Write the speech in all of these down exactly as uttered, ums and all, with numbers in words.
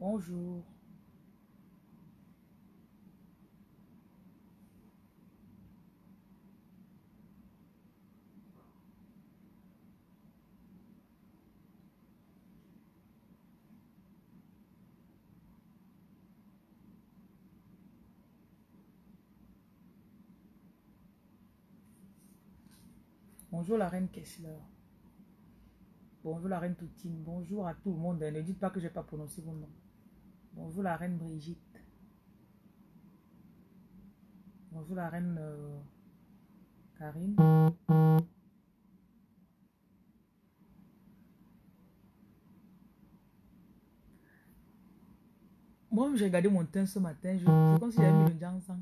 Bonjour. Bonjour la reine Kessler. Bonjour la reine Toutine. Bonjour à tout le monde. Ne dites pas que je n'ai pas prononcé mon nom. Bonjour la reine Brigitte. Bonjour la reine euh, Karine. Moi, j'ai regardé mon teint ce matin. C'est comme si j'avais mis le ginseng.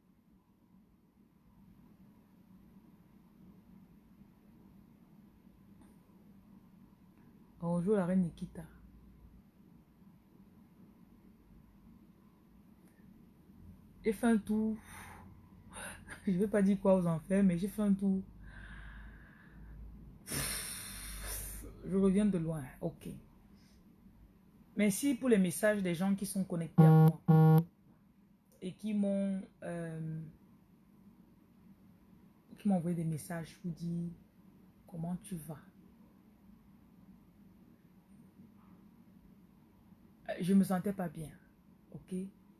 Bonjour la reine Nikita. J'ai fait un tour. Je ne vais pas dire quoi aux enfants, mais j'ai fait un tour. Je reviens de loin. Ok. Merci pour les messages des gens qui sont connectés à moi et qui m'ont euh, qui m'ont envoyé des messages pour dire comment tu vas. Je me sentais pas bien. Ok.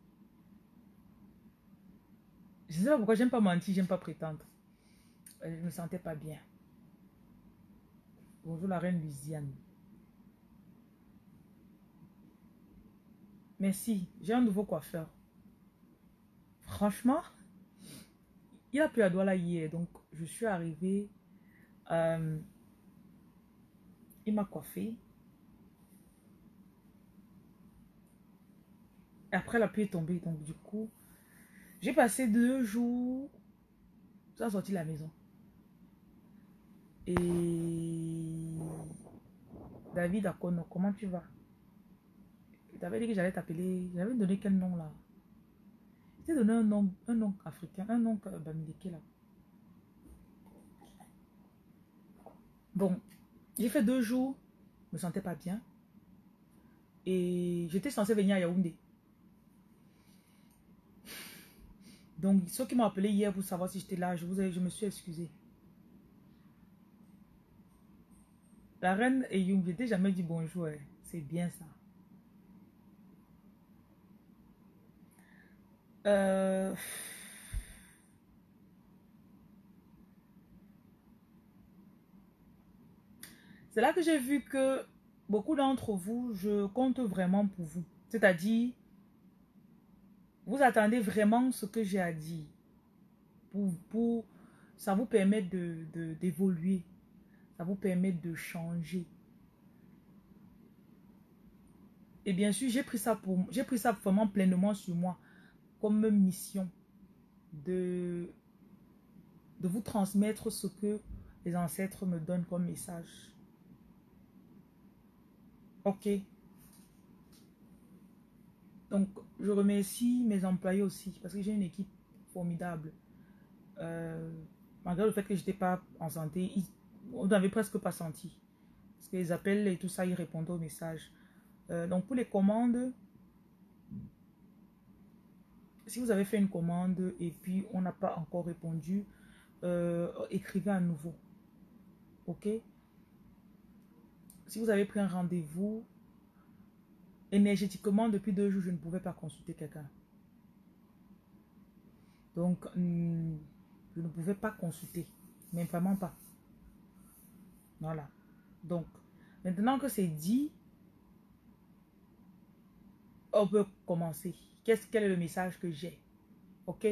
Je ne sais pas pourquoi j'aime pas mentir, j'aime pas prétendre. Je me sentais pas bien. Bonjour la reine Louisiane. Merci. J'ai un nouveau coiffeur. Franchement, il a pris à doigt là hier. Donc, je suis arrivée. Euh, il m'a coiffé. Et après, la pluie est tombée. Donc, du coup, j'ai passé deux jours sans sortir de la maison. Et David Akono, comment tu vas? Je t'avais dit que j'allais t'appeler. J'avais donné quel nom là? Je t'ai donné un nom, un nom africain, un nom bamileke là. Bon, j'ai fait deux jours, je me sentais pas bien. Et j'étais censée venir à Yaoundé. Donc, ceux qui m'ont appelé hier pour savoir si j'étais là, je, vous ai, je me suis excusée. La reine Eyoum, je t'ai jamais dit bonjour. Hein. C'est bien ça. Euh... C'est là que j'ai vu que beaucoup d'entre vous, je compte vraiment pour vous. C'est-à-dire, vous attendez vraiment ce que j'ai à dire. Pour, pour, ça vous permet de, de, d'évoluer. Ça vous permet de changer. Et bien sûr, j'ai pris ça pour, j'ai pris ça vraiment pleinement sur moi comme mission de, de vous transmettre ce que les ancêtres me donnent comme message. Ok. Donc, je remercie mes employés aussi parce que j'ai une équipe formidable. Euh, malgré le fait que je n'étais pas en santé, ils, on n'avait presque pas senti. Parce que les appels et tout ça, ils répondaient aux messages. Euh, donc, pour les commandes, si vous avez fait une commande et puis on n'a pas encore répondu, euh, écrivez à nouveau. Ok? Si vous avez pris un rendez-vous, énergétiquement, depuis deux jours, je ne pouvais pas consulter quelqu'un. Donc, hmm, je ne pouvais pas consulter. Mais vraiment pas. Voilà. Donc, maintenant que c'est dit, on peut commencer. Qu'est-ce, quel est le message que j'ai? Ok?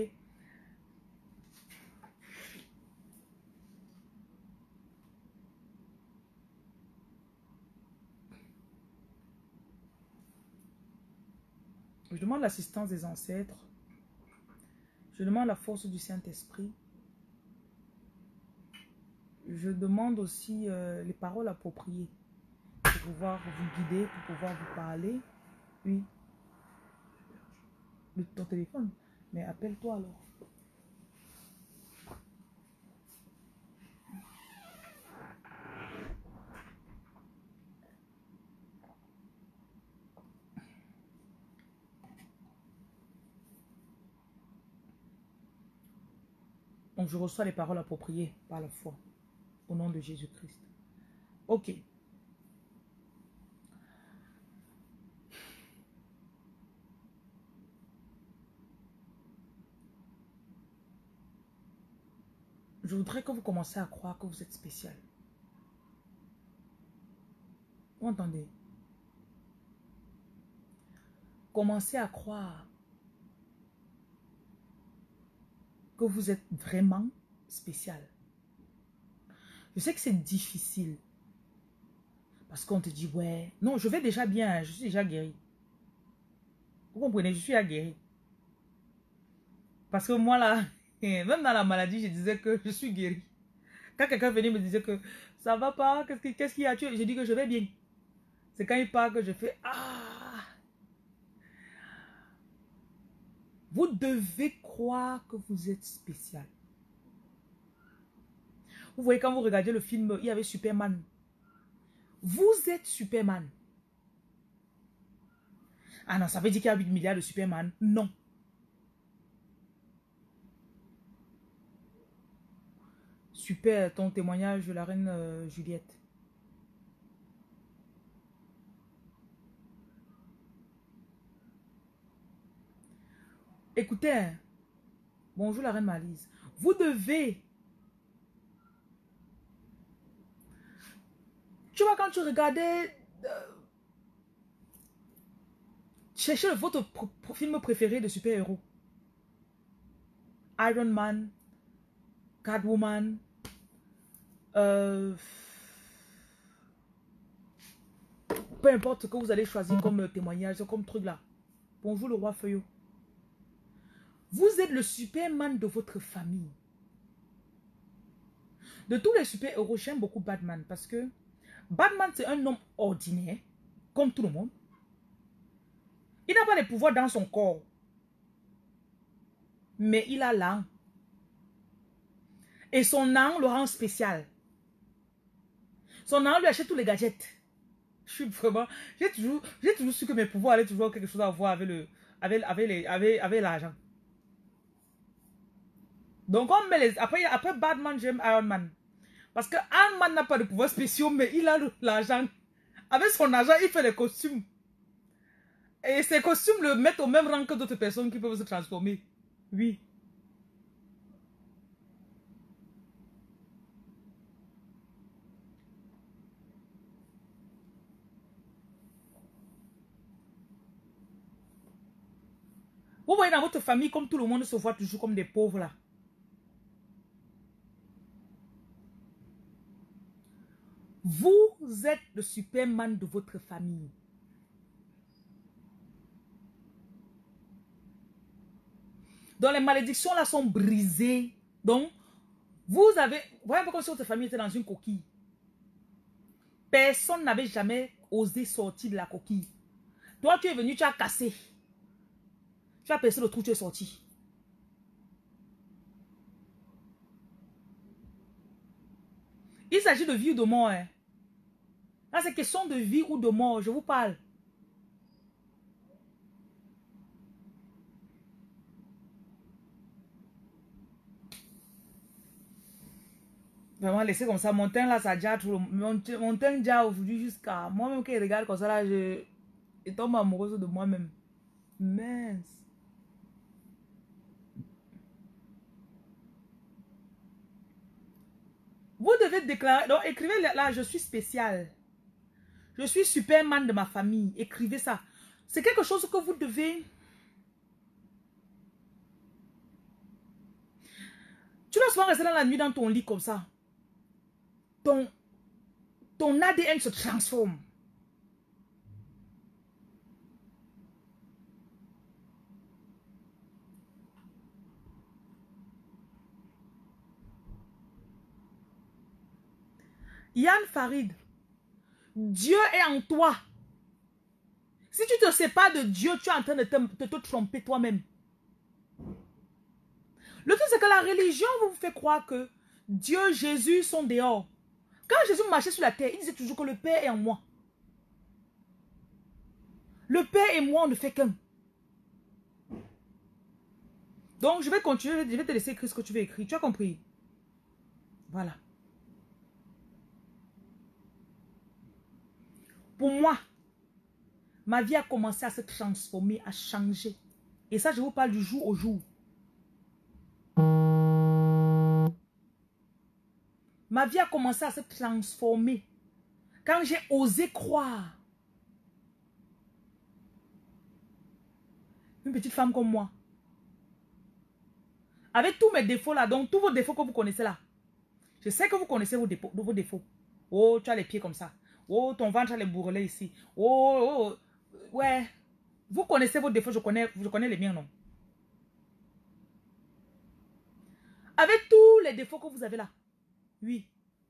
Je demande l'assistance des ancêtres. Je demande la force du Saint-Esprit. Je demande aussi euh, les paroles appropriées pour pouvoir vous guider, pour pouvoir vous parler. Oui. De ton téléphone. Mais appelle-toi alors. Donc, je reçois les paroles appropriées par la foi. Au nom de Jésus-Christ. Ok. Je voudrais que vous commenciez à croire que vous êtes spécial. Vous entendez? Commencez à croire que vous êtes vraiment spécial. Je sais que c'est difficile. Parce qu'on te dit, ouais, non, je vais déjà bien, je suis déjà guéri. Vous comprenez, je suis guéri. Parce que moi là, même dans la maladie, je disais que je suis guéri. Quand quelqu'un venait me disait que ça va pas, qu'est-ce qu'il qu'est-ce qu'il y a, je dis que je vais bien. C'est quand il part que je fais, ah. Vous devez croire que vous êtes spécial. Vous voyez, quand vous regardez le film, il y avait Superman. Vous êtes Superman. Ah non, ça veut dire qu'il y a huit milliards de Superman. Non. Super, ton témoignage de la reine euh, Juliette. Écoutez, bonjour la reine Malise. Vous devez... Tu vois, quand tu regardais... Euh, cherchez votre pr pr film préféré de super-héros. Iron Man, Catwoman, euh, peu importe ce que vous allez choisir comme témoignage, comme truc là. Bonjour le roi Feuillot. Vous êtes le Superman de votre famille. De tous les super-héros, j'aime beaucoup Batman parce que Batman, c'est un homme ordinaire, comme tout le monde. Il n'a pas les pouvoirs dans son corps. Mais il a l'âme. Et son âme le rend spécial. Son âme lui achète tous les gadgets. Je suis vraiment... J'ai toujours, j'ai toujours su que mes pouvoirs allaient toujours avoir quelque chose à voir avec le, avec, avec les, avec, avec l'argent. Donc on met les... Après, après Batman, j'aime Iron Man. Parce que Iron Man n'a pas de pouvoirs spéciaux, mais il a l'argent. Avec son argent, il fait les costumes. Et ces costumes le mettent au même rang que d'autres personnes qui peuvent se transformer. Oui. Vous voyez dans votre famille, comme tout le monde se voit toujours comme des pauvres là. Vous êtes le Superman de votre famille. Donc les malédictions là sont brisées. Donc, vous avez... Vous voyez un peu comme si votre famille était dans une coquille. Personne n'avait jamais osé sortir de la coquille. Toi, tu es venu, tu as cassé. Tu as percé le trou, tu es sorti. Il s'agit de vie ou de mort. Hein. Là, c'est question de vie ou de mort. Je vous parle. Vraiment, laissez comme ça. Mon teint, là, ça déjà tout le monde. Mon teint, déjà aujourd'hui, jusqu'à moi-même, quand il regarde comme ça, là, je, je tombe amoureuse de moi-même. Mince. Vous devez déclarer. Donc, écrivez là, je suis spécial. Je suis Superman de ma famille. Écrivez ça. C'est quelque chose que vous devez... Tu dois souvent rester dans la nuit dans ton lit comme ça. Ton, ton A D N se transforme. Yann Farid, Dieu est en toi. Si tu te sépares de Dieu, tu es en train de te, de te tromper toi-même. Le truc, c'est que la religion vous fait croire que Dieu, Jésus sont dehors. Quand Jésus marchait sur la terre, il disait toujours que le Père est en moi. Le Père et moi, on ne fait qu'un. Donc, je vais continuer, je vais te laisser écrire ce que tu veux écrire. Tu as compris? Voilà. Pour moi, ma vie a commencé à se transformer, à changer. Et ça, je vous parle du jour au jour. Ma vie a commencé à se transformer quand j'ai osé croire. Une petite femme comme moi. Avec tous mes défauts là, donc tous vos défauts que vous connaissez là. Je sais que vous connaissez vos défauts. Vos défauts. Oh, tu as les pieds comme ça. Oh, ton ventre a les bourrelets ici. Oh, oh, oh, ouais. Vous connaissez vos défauts, je connais, je connais les miens, non? Avec tous les défauts que vous avez là. Oui.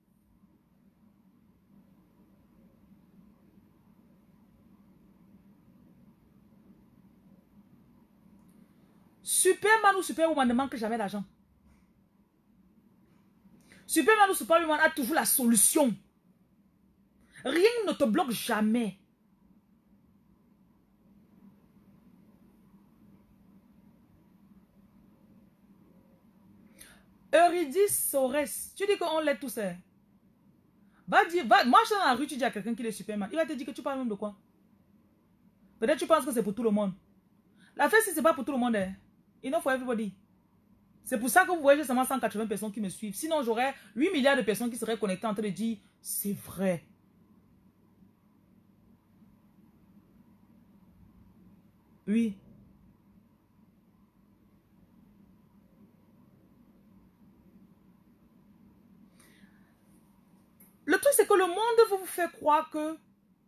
Superman ou Superwoman ne manque jamais d'argent. Superman ou Superwoman a toujours la solution. Rien ne te bloque jamais. Eurydice Sorès, tu dis qu'on l'est tous. Hein? Va dire, va, marche dans la rue, tu dis à quelqu'un qu'il est Superman. Il va te dire que tu parles même de quoi? Peut-être tu penses que c'est pour tout le monde. La fête, si c'est pas pour tout le monde, hein? Enough for everybody. C'est pour ça que vous voyez, j'ai seulement cent quatre-vingts personnes qui me suivent. Sinon, j'aurais huit milliards de personnes qui seraient connectées en train de dire, c'est vrai. Oui. Le truc, c'est que le monde veut vous faire croire que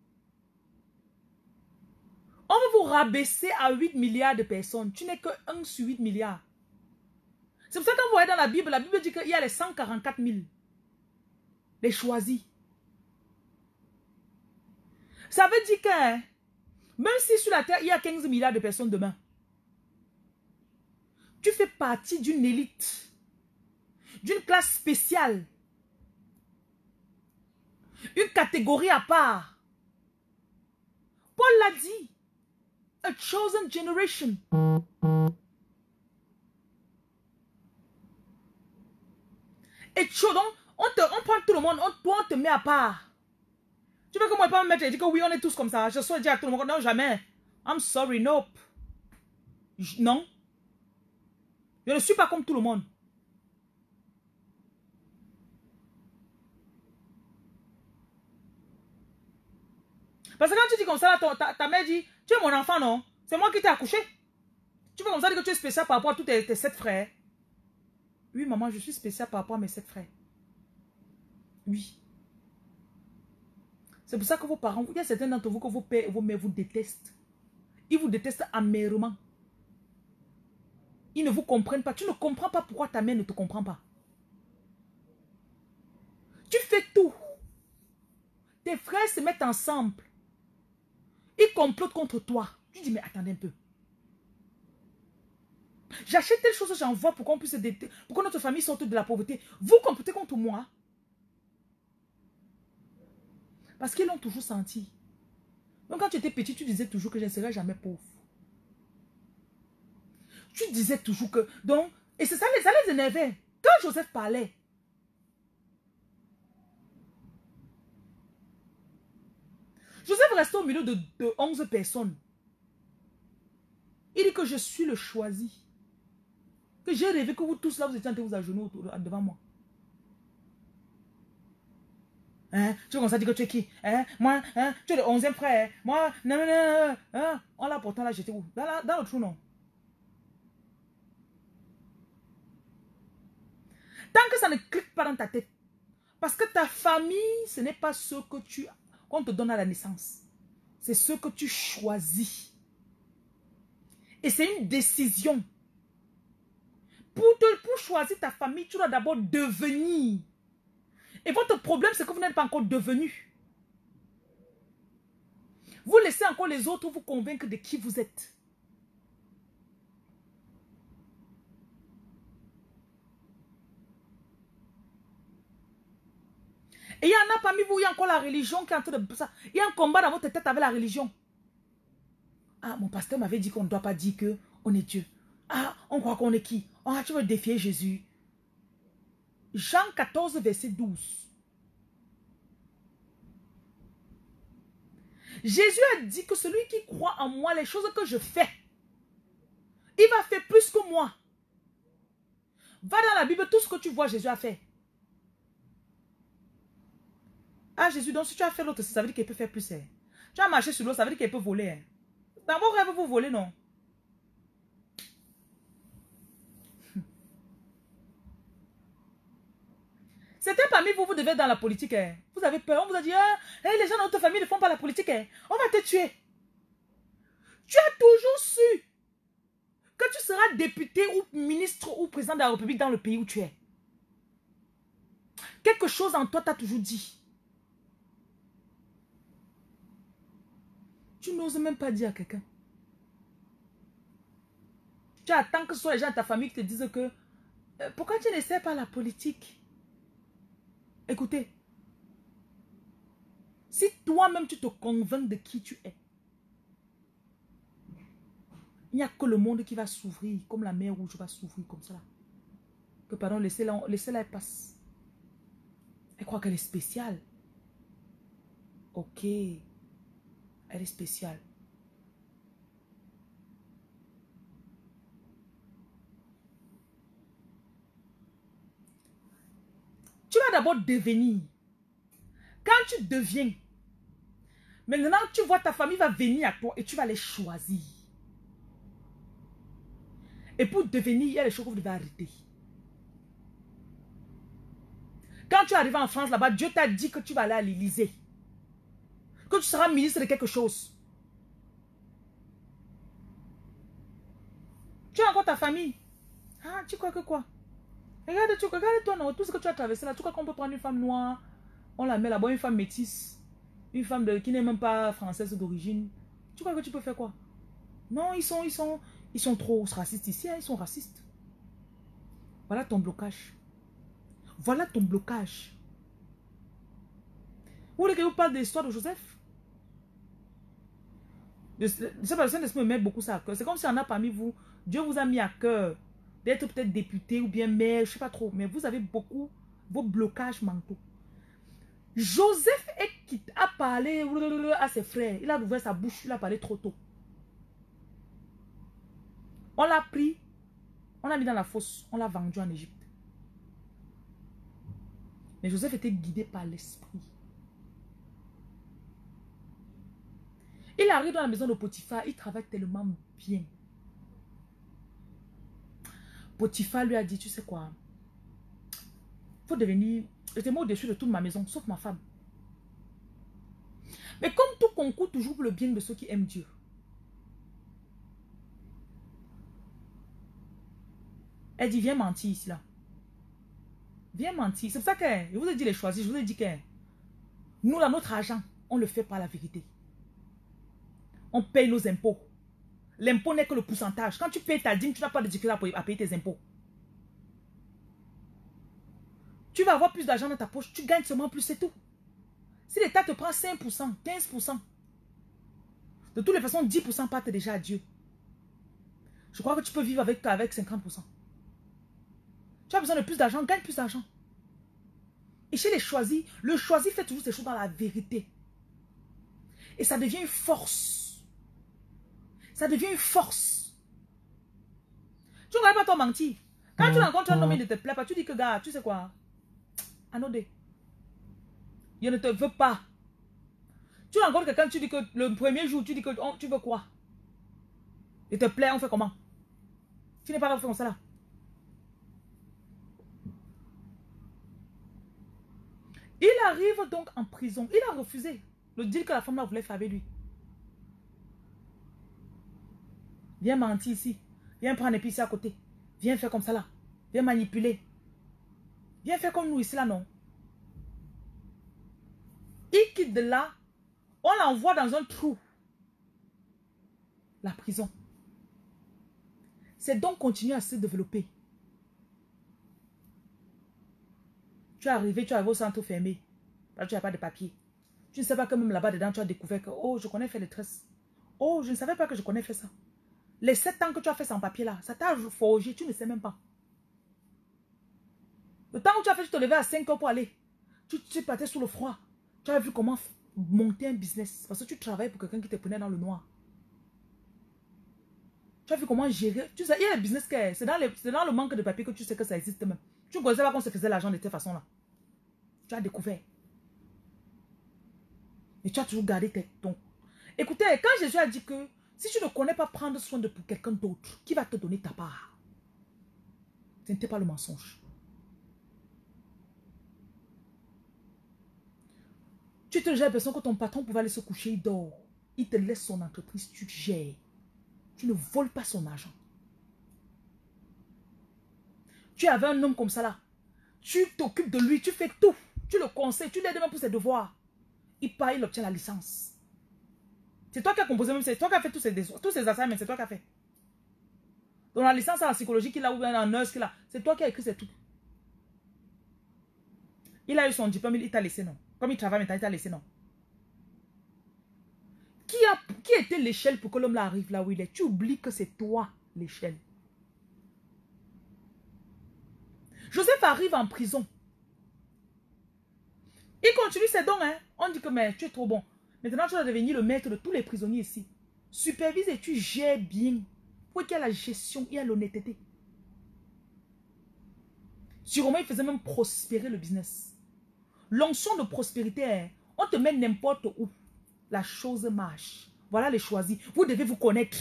on va vous rabaisser à huit milliards de personnes. Tu n'es que un sur huit milliards. C'est pour ça que quand vous voyez dans la Bible, la Bible dit qu'il y a les cent quarante-quatre mille. Les choisis. Ça veut dire que même si sur la terre, il y a quinze milliards de personnes demain, tu fais partie d'une élite, d'une classe spéciale, une catégorie à part. Paul l'a dit. A chosen generation. Et chaud, donc, on, te, on prend tout le monde, on, toi, on te met à part. Tu veux que moi, je peux me mettre et dire que oui, on est tous comme ça. Je souhaite dire à tout le monde, non, jamais. I'm sorry, nope. Je, non. Je ne suis pas comme tout le monde. Parce que quand tu dis comme ça, ton, ta, ta mère dit, tu es mon enfant, non? C'est moi qui t'ai accouché. Tu veux comme ça dire que tu es spécial par rapport à tous tes, tes sept frères? Oui, maman, je suis spécial par rapport à mes sept frères. Oui. C'est pour ça que vos parents, il y a certains d'entre vous que vos pères et vos mères vous détestent. Ils vous détestent amèrement. Ils ne vous comprennent pas. Tu ne comprends pas pourquoi ta mère ne te comprend pas. Tu fais tout. Tes frères se mettent ensemble. Ils complotent contre toi. Tu dis, mais attendez un peu. J'achète telle chose, j'envoie pour qu'on puisse détester, pour que notre famille sorte de la pauvreté. Vous complotez contre moi. Parce qu'ils l'ont toujours senti. Donc quand tu étais petit, tu disais toujours que je ne serai jamais pauvre. Tu disais toujours que... Donc, et c'est ça, ça les énervait. Quand Joseph parlait, Joseph restait au milieu de, de onze personnes. Il dit que je suis le choisi. Que j'ai rêvé que vous tous là, vous étiez en train de vous agenouiller devant moi. Hein? Tu veux comme ça dire que tu es qui? Hein? Moi, hein? Tu es le onzième frère. Moi, non, non, non. Hein? On l'a pourtant là, j'étais où? Dans, la, dans le trou, non? Tant que ça ne clique pas dans ta tête. Parce que ta famille, ce n'est pas ce que tu qu'on te donne à la naissance. C'est ce que tu choisis. Et c'est une décision. Pour, te, pour choisir ta famille, tu dois d'abord devenir. Et votre problème, c'est que vous n'êtes pas encore devenu. Vous laissez encore les autres vous convaincre de qui vous êtes. Et il y en a parmi vous, il y a encore la religion qui est en train de... Il y a un combat dans votre tête avec la religion. Ah, mon pasteur m'avait dit qu'on ne doit pas dire qu'on est Dieu. Ah, On croit qu'on est qui? Oh, tu veux défier Jésus. Jean quatorze, verset douze. Jésus a dit que celui qui croit en moi, les choses que je fais, il va faire plus que moi. Va dans la Bible, tout ce que tu vois, Jésus a fait. Ah, Jésus, donc si tu as fait l'autre, ça veut dire qu'il peut faire plus. Hein. Tu as marché sur l'eau, ça veut dire qu'il peut voler. Hein. Dans vos rêves, vous volez, non? C'était parmi vous, vous devez être dans la politique. Hein. Vous avez peur, on vous a dit, ah, hey, les gens dans notre famille ne font pas la politique. Hein. On va te tuer. Tu as toujours su que tu seras député ou ministre ou président de la République dans le pays où tu es. Quelque chose en toi t'a toujours dit. Tu n'oses même pas dire à quelqu'un. Tu attends que ce soit les gens de ta famille qui te disent que euh, pourquoi tu n'essaies pas la politique? Écoutez, si toi-même tu te convaincs de qui tu es, il n'y a que le monde qui va s'ouvrir, comme la mer rouge va s'ouvrir comme ça. Que pardon, laissez-la, laissez-la, elle passe. Elle croit qu'elle est spéciale. Ok. Elle est spéciale. Tu vas d'abord devenir. Quand tu deviens, maintenant tu vois ta famille va venir à toi et tu vas les choisir. Et pour devenir, il y a les choses que vous devez arrêter. Quand tu arrives en France là-bas, Dieu t'a dit que tu vas aller à l'Élysée. Que tu seras ministre de quelque chose. Tu as encore ta famille. Ah, tu crois que quoi? Regarde, tu, regarde-toi, non, tout ce que tu as traversé là, tu crois qu'on peut prendre une femme noire, on la met là-bas, une femme métisse, une femme de, qui n'est même pas française d'origine. Tu crois que tu peux faire quoi? Non, ils sont, ils sont, ils sont trop racistes ici, hein, ils sont racistes. Voilà ton blocage. Voilà ton blocage. Vous voulez que je vous parle de l'histoire de Joseph? Cette personne me met beaucoup ça à cœur. C'est comme si on a parmi vous, Dieu vous a mis à cœur d'être peut-être député ou bien maire, je ne sais pas trop, mais vous avez beaucoup vos blocages mentaux. Joseph est qui a parlé à ses frères, il a ouvert sa bouche, il a parlé trop tôt. On l'a pris, on l'a mis dans la fosse, on l'a vendu en Égypte. Mais Joseph était guidé par l'esprit. Il arrive dans la maison de Potiphar, il travaille tellement bien. Potiphar lui a dit, tu sais quoi, il faut devenir, j'étais moi au-dessus de toute ma maison, sauf ma femme. Mais comme tout concourt toujours pour le bien de ceux qui aiment Dieu. Elle dit, viens mentir ici là. Viens mentir. C'est pour ça que je vous ai dit les choisir, je vous ai dit que nous, là, notre argent, on le fait par la vérité. On paye nos impôts. L'impôt n'est que le pourcentage. Quand tu payes ta dîme, tu n'as pas de difficulté à payer tes impôts. Tu vas avoir plus d'argent dans ta poche, tu gagnes seulement plus, c'est tout. Si l'État te prend cinq pour cent, quinze pour cent, de toutes les façons, dix pour cent partent déjà à Dieu. Je crois que tu peux vivre avec, avec cinquante pour cent. Tu as besoin de plus d'argent, gagne plus d'argent. Et chez les choisis, le choisi fait toujours ces choses dans la vérité. Et ça devient une force. Ça devient une force. Tu ne regardes pas toi mentir. Quand tu rencontres un homme, il ne te plaît pas, tu dis que gars, tu sais quoi? Anodé. Il ne te veut pas. Tu rencontres quelqu'un, tu dis que le premier jour, tu dis que oh, tu veux quoi? Il te plaît, on fait comment? Tu n'es pas là pour faire comme ça là. Il arrive donc en prison. Il a refusé le deal que la femme là voulait faire avec lui. Viens mentir ici. Viens prendre les ici à côté. Viens faire comme ça là. Viens manipuler. Viens faire comme nous ici là, non. Il quitte de là. On l'envoie dans un trou. La prison. C'est donc continuer à se développer. Tu es arrivé, tu es arrivé au centre fermé. Là, tu n'as pas de papier. Tu ne sais pas que même là-bas dedans, tu as découvert que, oh, je connais faire les tresses. Oh, je ne savais pas que je connais faire ça. Les sept ans que tu as fait sans papier là, ça t'a forgé, tu ne sais même pas. Le temps où tu as fait, tu te levais à cinq heures pour aller. Tu, tu partais sous le froid. Tu as vu comment monter un business. Parce que tu travailles pour quelqu'un qui te prenait dans le noir. Tu as vu comment gérer. Tu sais, il y a des business que c'est dans, dans le manque de papier que tu sais que ça existe même. Tu ne connaissais pas qu'on se faisait l'argent de cette façon-là. Tu as découvert. Et tu as toujours gardé tes tons. Écoutez, quand Jésus a dit que si tu ne connais pas prendre soin de quelqu'un d'autre, qui va te donner ta part? Ce n'était pas le mensonge. Tu te j'ai l'impression que ton patron pouvait aller se coucher, il dort. Il te laisse son entreprise, tu gères. Tu ne voles pas son argent. Tu avais un homme comme ça là. Tu t'occupes de lui, tu fais tout. Tu le conseilles, tu l'aides même pour ses devoirs. Il part, il obtient la licence. C'est toi qui as composé même, c'est toi qui as fait tous ces, tous ces assignments, c'est toi qui as fait. Donc la licence en psychologie qu'il a ou bien en nurse qu'il a, c'est toi qui as écrit ces trucs. Il a eu son diplôme, il t'a laissé non. Comme il travaille maintenant, il t'a laissé non. Qui, a, qui était l'échelle pour que l'homme là arrive là où il est? Tu oublies que c'est toi l'échelle. Joseph arrive en prison. Il continue ses dons. Hein? On dit que mais, tu es trop bon. Maintenant, tu vas devenir le maître de tous les prisonniers ici. Supervise et tu gères bien. Pour qu'il y ait la gestion, il y a l'honnêteté. Sûrement, il faisait même prospérer le business. L'onction de prospérité, hein, on te met n'importe où. La chose marche. Voilà les choisis. Vous devez vous connaître.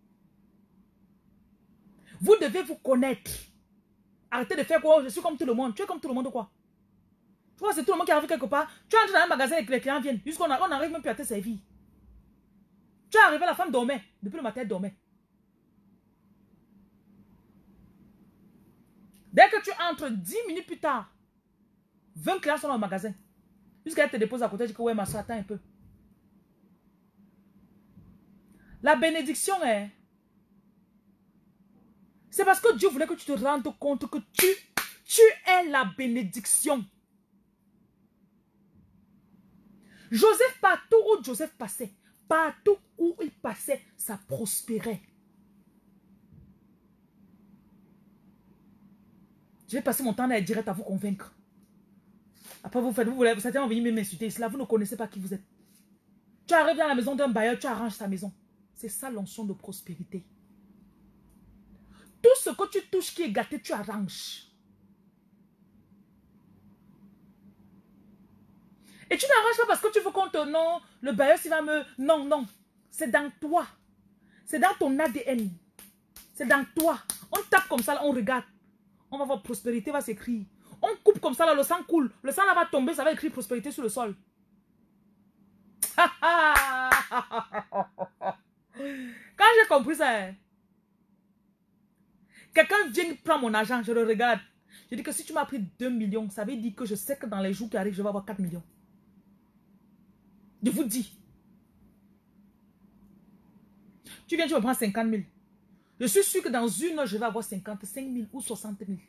Vous devez vous connaître. Arrêtez de faire quoi? Je suis comme tout le monde. Tu es comme tout le monde ou quoi? Tu vois, c'est tout le monde qui arrive quelque part. Tu entres dans un magasin et que les clients viennent. Jusqu'on n'arrive même plus à te servir. Tu es arrivé, la femme dormait. Depuis le matin, elle dormait. Dès que tu entres dix minutes plus tard, vingt clients sont dans le magasin. Jusqu'elle te dépose à côté, elle dit que ouais, ma soeur, attends un peu. La bénédiction est... C'est parce que Dieu voulait que tu te rendes compte que tu, tu es la bénédiction. Joseph, partout où Joseph passait, partout où il passait, ça prospérait. Je vais passer mon temps à direct à vous convaincre. Après, vous faites, vous voulez, certains vont venir m'insulter. Cela, vous ne connaissez pas qui vous êtes. Tu arrives dans la maison d'un bailleur, tu arranges sa maison. C'est ça l'onction de prospérité. Tout ce que tu touches qui est gâté, tu arranges. Et tu n'arranges pas parce que tu veux qu'on te... Non, le bailleur, s'il va me... Non, non. C'est dans toi. C'est dans ton A D N. C'est dans toi. On tape comme ça, là, on regarde. On va voir prospérité, va s'écrire. On coupe comme ça, là, le sang coule. Le sang là va tomber, ça va écrire prospérité sur le sol. Quand j'ai compris ça, quelqu'un vient prendre mon argent, je le regarde. Je dis que si tu m'as pris deux millions, ça veut dire que je sais que dans les jours qui arrivent, je vais avoir quatre millions. Je vous dis. Tu viens, tu me prends cinquante mille. Je suis sûr que dans une heure, je vais avoir cinquante-cinq mille ou soixante mille.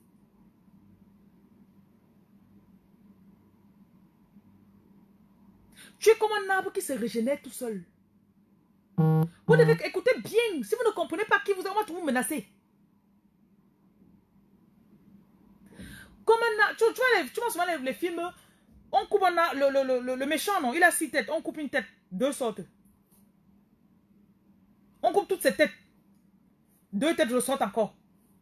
Tu es comme un arbre qui se régénère tout seul. Vous devez écouter bien. Si vous ne comprenez pas qui vous êtes, on va tout vous menacer. Comme un arbre. Tu, tu vois, les, tu vois souvent les, les films, on coupe un arbre, le, le, le, le méchant, non, il a six têtes. On coupe une tête, deux sortes. On coupe toutes ces têtes. Deux têtes ressortent encore.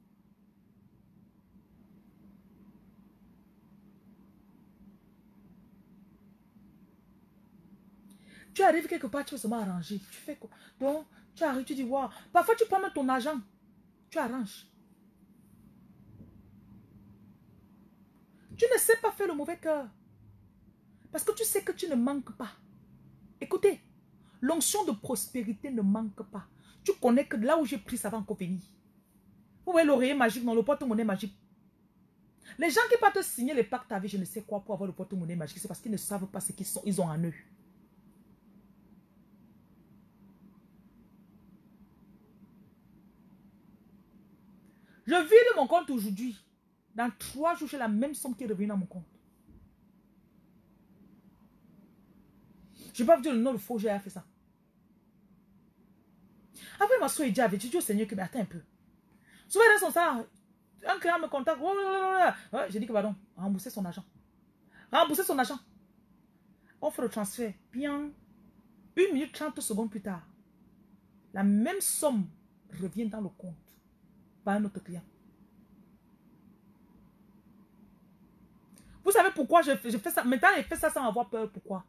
Tu arrives quelque part, tu veux seulement arranger. Tu fais quoi? Donc, tu arrives, tu dis, waouh. Parfois, tu prends même ton argent. Tu arranges. Tu ne sais pas faire le mauvais cœur. Parce que tu sais que tu ne manques pas. Écoutez, l'onction de prospérité ne manque pas. Tu connais que là où j'ai pris, ça va encore venir. Vous voyez l'oreiller magique, non, le porte-monnaie magique. Les gens qui partent signer les pactes avec je ne sais quoi pour avoir le porte-monnaie magique, c'est parce qu'ils ne savent pas ce qu'ils sont, ils ont en eux. Je vide mon compte aujourd'hui. Dans trois jours, j'ai la même somme qui est revenue dans mon compte. Je ne peux pas vous dire le nom de faux, j'ai fait ça. Après, ma soeur, il dit, avait dit au Seigneur que, mais attends un peu. Souvent, dans son ça, un client me contacte. Ouais, j'ai dit que, pardon, rembourser son argent. Rembourser son argent. On fait le transfert. Bien, une minute trente secondes plus tard, la même somme revient dans le compte par un autre client. Vous savez pourquoi je, je fais ça? Maintenant, je fais ça sans avoir peur. Pourquoi?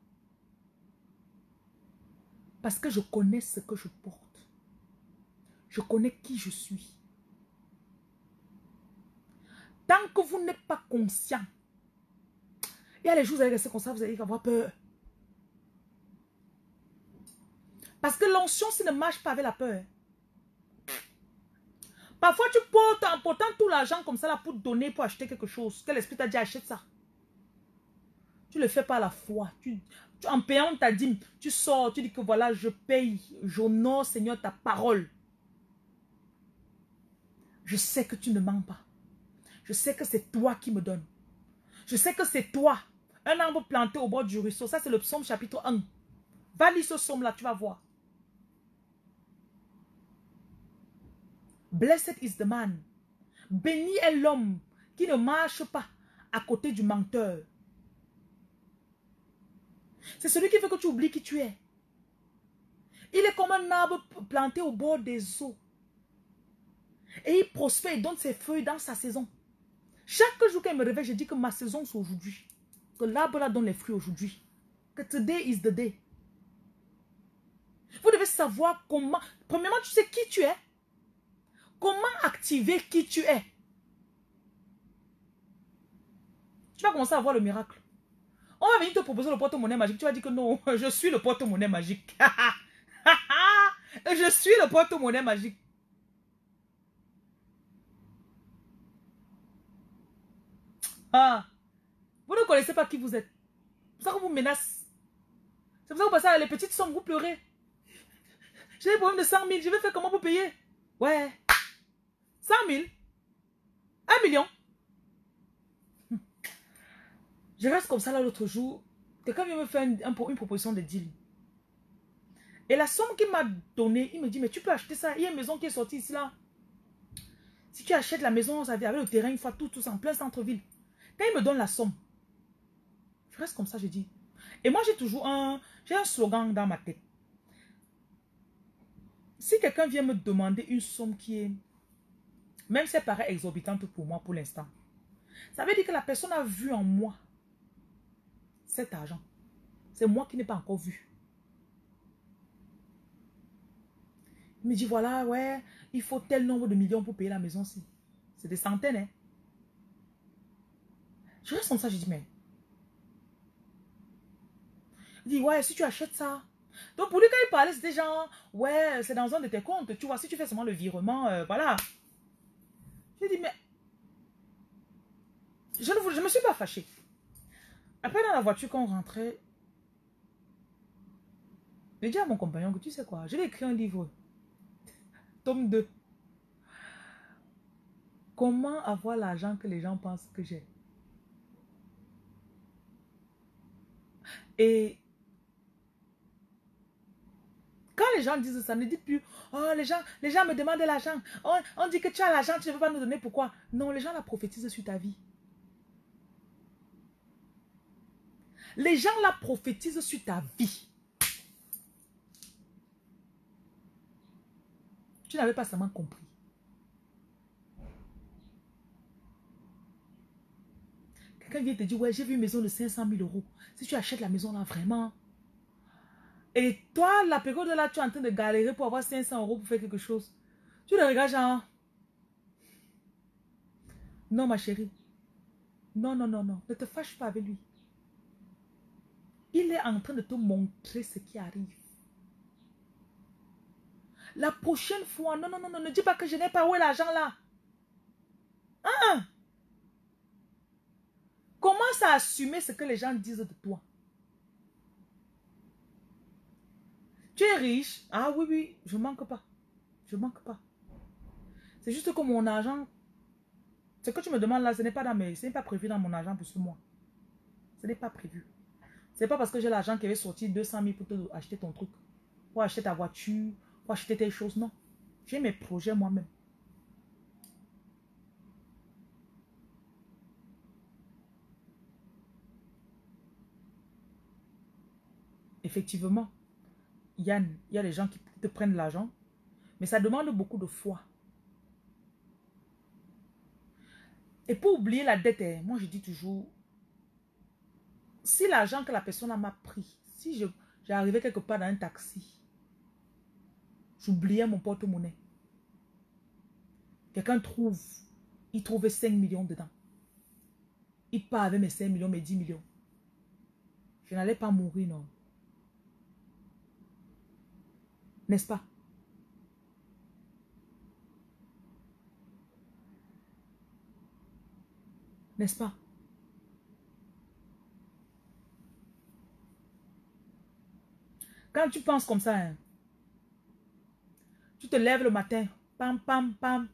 Parce que je connais ce que je porte. Je connais qui je suis. Tant que vous n'êtes pas conscient, il y a les jours où vous allez rester comme ça, vous allez avoir peur. Parce que l'onction, ça ne marche pas avec la peur. Parfois, tu portes en portant tout l'argent comme ça là pour donner, pour acheter quelque chose. Que l'esprit t'a dit, achète ça. Tu le fais par la foi. Tu, tu, en payant ta dîme, tu sors, tu dis que voilà, je paye, j'honore, Seigneur, ta parole. Je sais que tu ne mens pas. Je sais que c'est toi qui me donnes. Je sais que c'est toi. Un arbre planté au bord du ruisseau. Ça, c'est le psaume chapitre un. Va lire ce psaume-là, tu vas voir. Blessed is the man. Béni est l'homme qui ne marche pas à côté du menteur. C'est celui qui fait que tu oublies qui tu es. Il est comme un arbre planté au bord des eaux. Et il prospère et donne ses feuilles dans sa saison. Chaque jour qu'il me réveille, je dis que ma saison c'est aujourd'hui. Que l'arbre là donne les fruits aujourd'hui. Que today is the day. Vous devez savoir comment. Premièrement, tu sais qui tu es. Comment activer qui tu es. Tu vas commencer à voir le miracle. On va venir te proposer le porte-monnaie magique. Tu vas dire que non, je suis le porte-monnaie magique. Je suis le porte-monnaie magique. Ah, vous ne connaissez pas qui vous êtes. C'est pour ça qu'on vous menace. C'est pour ça que vous passez à les petites sommes, vous pleurez. J'ai des problèmes de cent mille, je vais faire comment pour payer? Ouais. cent mille? un million? Je reste comme ça là l'autre jour. Quelqu'un vient me faire une, une proposition de deal. Et la somme qu'il m'a donnée, il me dit, mais tu peux acheter ça. Il y a une maison qui est sortie ici là. Si tu achètes la maison, ça vient avec le terrain, une fois tout, tout ça, en plein centre-ville. Quand il me donne la somme, je reste comme ça, je dis. Et moi, j'ai toujours un, j'ai un slogan dans ma tête. Si quelqu'un vient me demander une somme qui est, même si elle paraît exorbitante pour moi pour l'instant, ça veut dire que la personne a vu en moi cet argent. C'est moi qui n'ai pas encore vu. Il me dit, voilà, ouais, il faut tel nombre de millions pour payer la maison-ci. C'est des centaines, hein. Je reste comme ça, je dis, mais... Il dit, ouais, si tu achètes ça... Donc, pour lui, quand il parlait, c'était genre, ouais, c'est dans un de tes comptes. Tu vois, si tu fais seulement le virement, euh, voilà. Je dis, mais... Je ne je me suis pas fâchée. Après, dans la voiture, quand on rentrait, j'ai dit à mon compagnon que tu sais quoi, je vais écrire un livre. Tome deux. Comment avoir l'argent que les gens pensent que j'ai. Et quand les gens disent ça, ne dites plus, oh, les gens, les gens me demandent de l'argent. On, on dit que tu as l'argent, tu ne veux pas nous donner, pourquoi? Non, les gens la prophétisent sur ta vie. Les gens la prophétisent sur ta vie. Tu n'avais pas seulement compris. Quelqu'un vient te dire, ouais, j'ai vu une maison de cinq cent mille euros. Si tu achètes la maison là, vraiment. Et toi, la période là, tu es en train de galérer pour avoir cinq cents euros pour faire quelque chose. Tu le regardes genre, non ma chérie. Non, non, non, non. Ne te fâche pas avec lui. Il est en train de te montrer ce qui arrive. La prochaine fois, non, non, non, non, ne dis pas que je n'ai pas. Où est l'argent là? Hein? Commence à assumer ce que les gens disent de toi. Tu es riche? Ah oui, oui, je ne manque pas. Je ne manque pas. C'est juste que mon argent, ce que tu me demandes là, ce n'est pas dans mes, ce n'est pas prévu dans mon argent pour ce mois. Ce n'est pas prévu. Ce n'est pas parce que j'ai l'argent qui avait sorti deux cent mille pour te acheter ton truc, pour acheter ta voiture, pour acheter tes choses, non. J'ai mes projets moi-même. Effectivement, Yann, il y a des gens qui te prennent l'argent, mais ça demande beaucoup de foi. Et pour oublier la dette, moi je dis toujours, si l'argent que la personne m'a pris, si je j'arrivais quelque part dans un taxi, j'oubliais mon porte-monnaie. Quelqu'un trouve, il trouvait cinq millions dedans. Il part avec mes cinq millions, mes dix millions. Je n'allais pas mourir, non. N'est-ce pas? N'est-ce pas? Quand tu penses comme ça, hein, tu te lèves le matin, pam, pam, pam.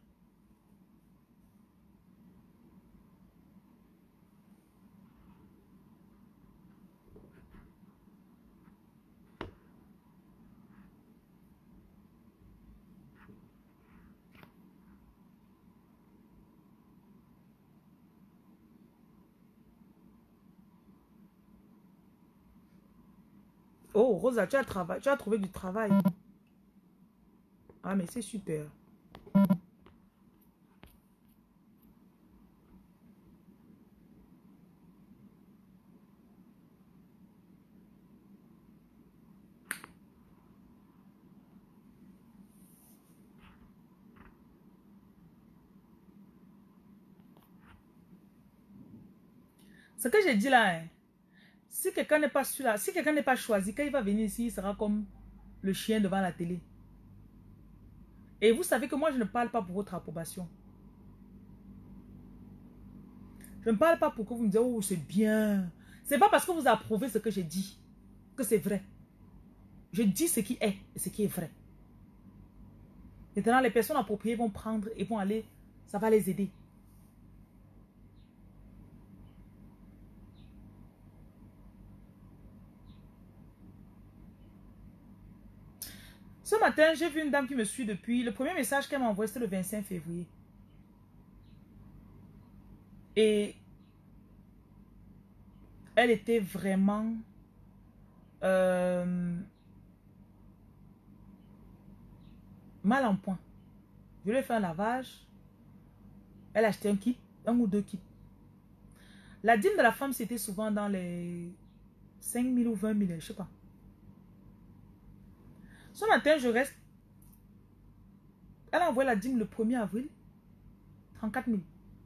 Oh, Rosa, tu as, travail, tu as trouvé du travail. Ah, mais c'est super. Ce que j'ai dit là, hein, si quelqu'un n'est pas celui-là, si quelqu'un n'est pas choisi, quand il va venir ici, il sera comme le chien devant la télé. Et vous savez que moi, je ne parle pas pour votre approbation. Je ne parle pas pour que vous me disiez, oh, c'est bien. C'est pas parce que vous approuvez ce que j'ai dit que c'est vrai. Je dis ce qui est et ce qui est vrai. Maintenant, les personnes appropriées vont prendre et vont aller, ça va les aider. Ce matin, j'ai vu une dame qui me suit depuis. Le premier message qu'elle m'a envoyé, c'était le vingt-cinq février. Et elle était vraiment euh, mal en point. Je lui ai fait un lavage. Elle a acheté un kit, un ou deux kits. La dîme de la femme, c'était souvent dans les cinq mille ou vingt mille, je ne sais pas. Ce matin, je reste. Elle a envoyé la dîme le premier avril, trente-quatre mille.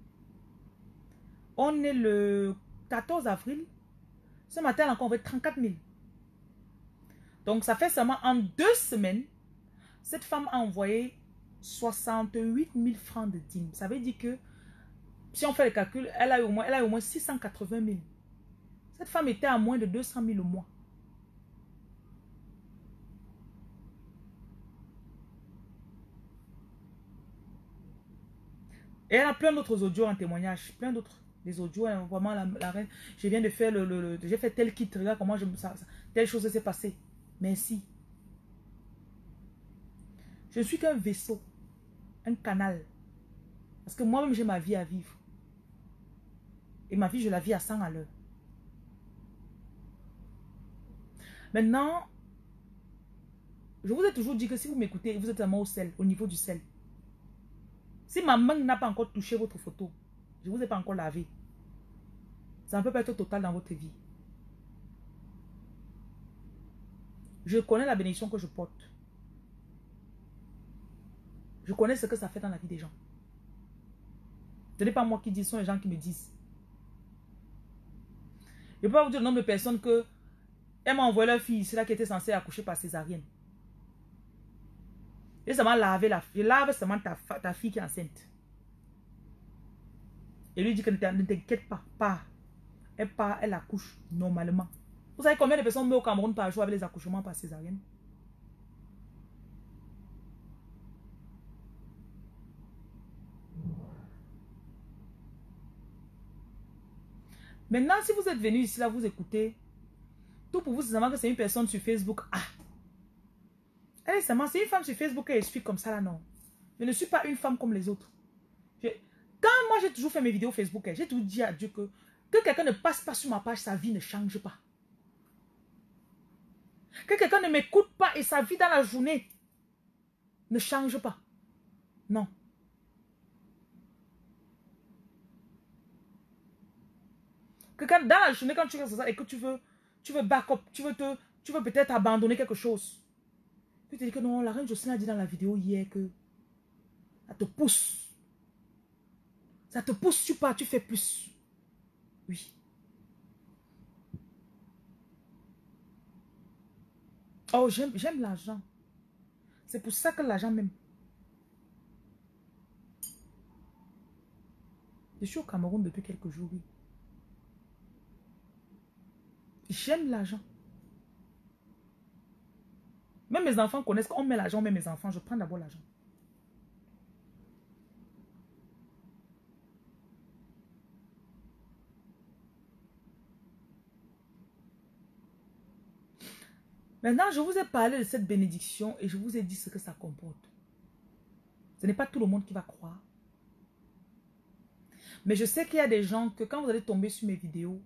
On est le quatorze avril. Ce matin, elle a encore envoyé trente-quatre mille. Donc, ça fait seulement en deux semaines, cette femme a envoyé soixante-huit mille francs de dîme. Ça veut dire que, si on fait les calculs, elle a eu au moins, elle a eu au moins six cent quatre-vingt mille. Cette femme était à moins de deux cent mille au mois. Et elle a plein d'autres audios en témoignage. Plein d'autres. Des audios, hein, vraiment, la, la reine. Je viens de faire le... le, le j'ai fait tel kit. Regarde comment je, ça, ça, telle chose s'est passée. Merci. Je ne suis qu'un vaisseau. Un canal. Parce que moi-même, j'ai ma vie à vivre. Et ma vie, je la vis à cent à l'heure. Maintenant, je vous ai toujours dit que si vous m'écoutez, vous êtes vraiment au sel, au niveau du sel. Si ma main n'a pas encore touché votre photo, je ne vous ai pas encore lavé. Ça ne peut pas être total dans votre vie. Je connais la bénédiction que je porte. Je connais ce que ça fait dans la vie des gens. Ce n'est pas moi qui dis, ce sont les gens qui me disent. Je ne peux pas vous dire le nombre de personnes que elles m'ont envoyé leur fille, c'est là qui était censée accoucher par césarienne. Et ça m'a lavé la fille. Je lave seulement ta, ta fille qui est enceinte. Et lui dit que ne t'inquiète pas, pas. Elle part, elle accouche normalement. Vous savez combien de personnes meurent au Cameroun par jour avec les accouchements par césarienne? Maintenant, si vous êtes venu ici, là, vous écoutez, tout pour vous, c'est seulement que c'est une personne sur Facebook. Ah! Elle est seulement, c'est une femme sur Facebook, elle explique comme ça, là, non. Je ne suis pas une femme comme les autres. Je, quand moi j'ai toujours fait mes vidéos Facebook, j'ai toujours dit à Dieu que, que quelqu'un ne passe pas sur ma page, sa vie ne change pas. Que quelqu'un ne m'écoute pas et sa vie dans la journée ne change pas. Non. Que quand, dans la journée, quand tu fais ça et que tu veux, tu veux back up, tu veux te, tu veux peut-être abandonner quelque chose. Tu te dis que non, la reine Jocelyne a dit dans la vidéo hier que ça te pousse. Ça te pousse, tu pars, tu fais plus. Oui. Oh, j'aime l'argent. C'est pour ça que l'argent m'aime. Je suis au Cameroun depuis quelques jours, oui. J'aime l'argent. Même mes enfants connaissent qu'on met l'argent, on met mes enfants. Je prends d'abord l'argent. Maintenant, je vous ai parlé de cette bénédiction et je vous ai dit ce que ça comporte. Ce n'est pas tout le monde qui va croire. Mais je sais qu'il y a des gens que quand vous allez tomber sur mes vidéos,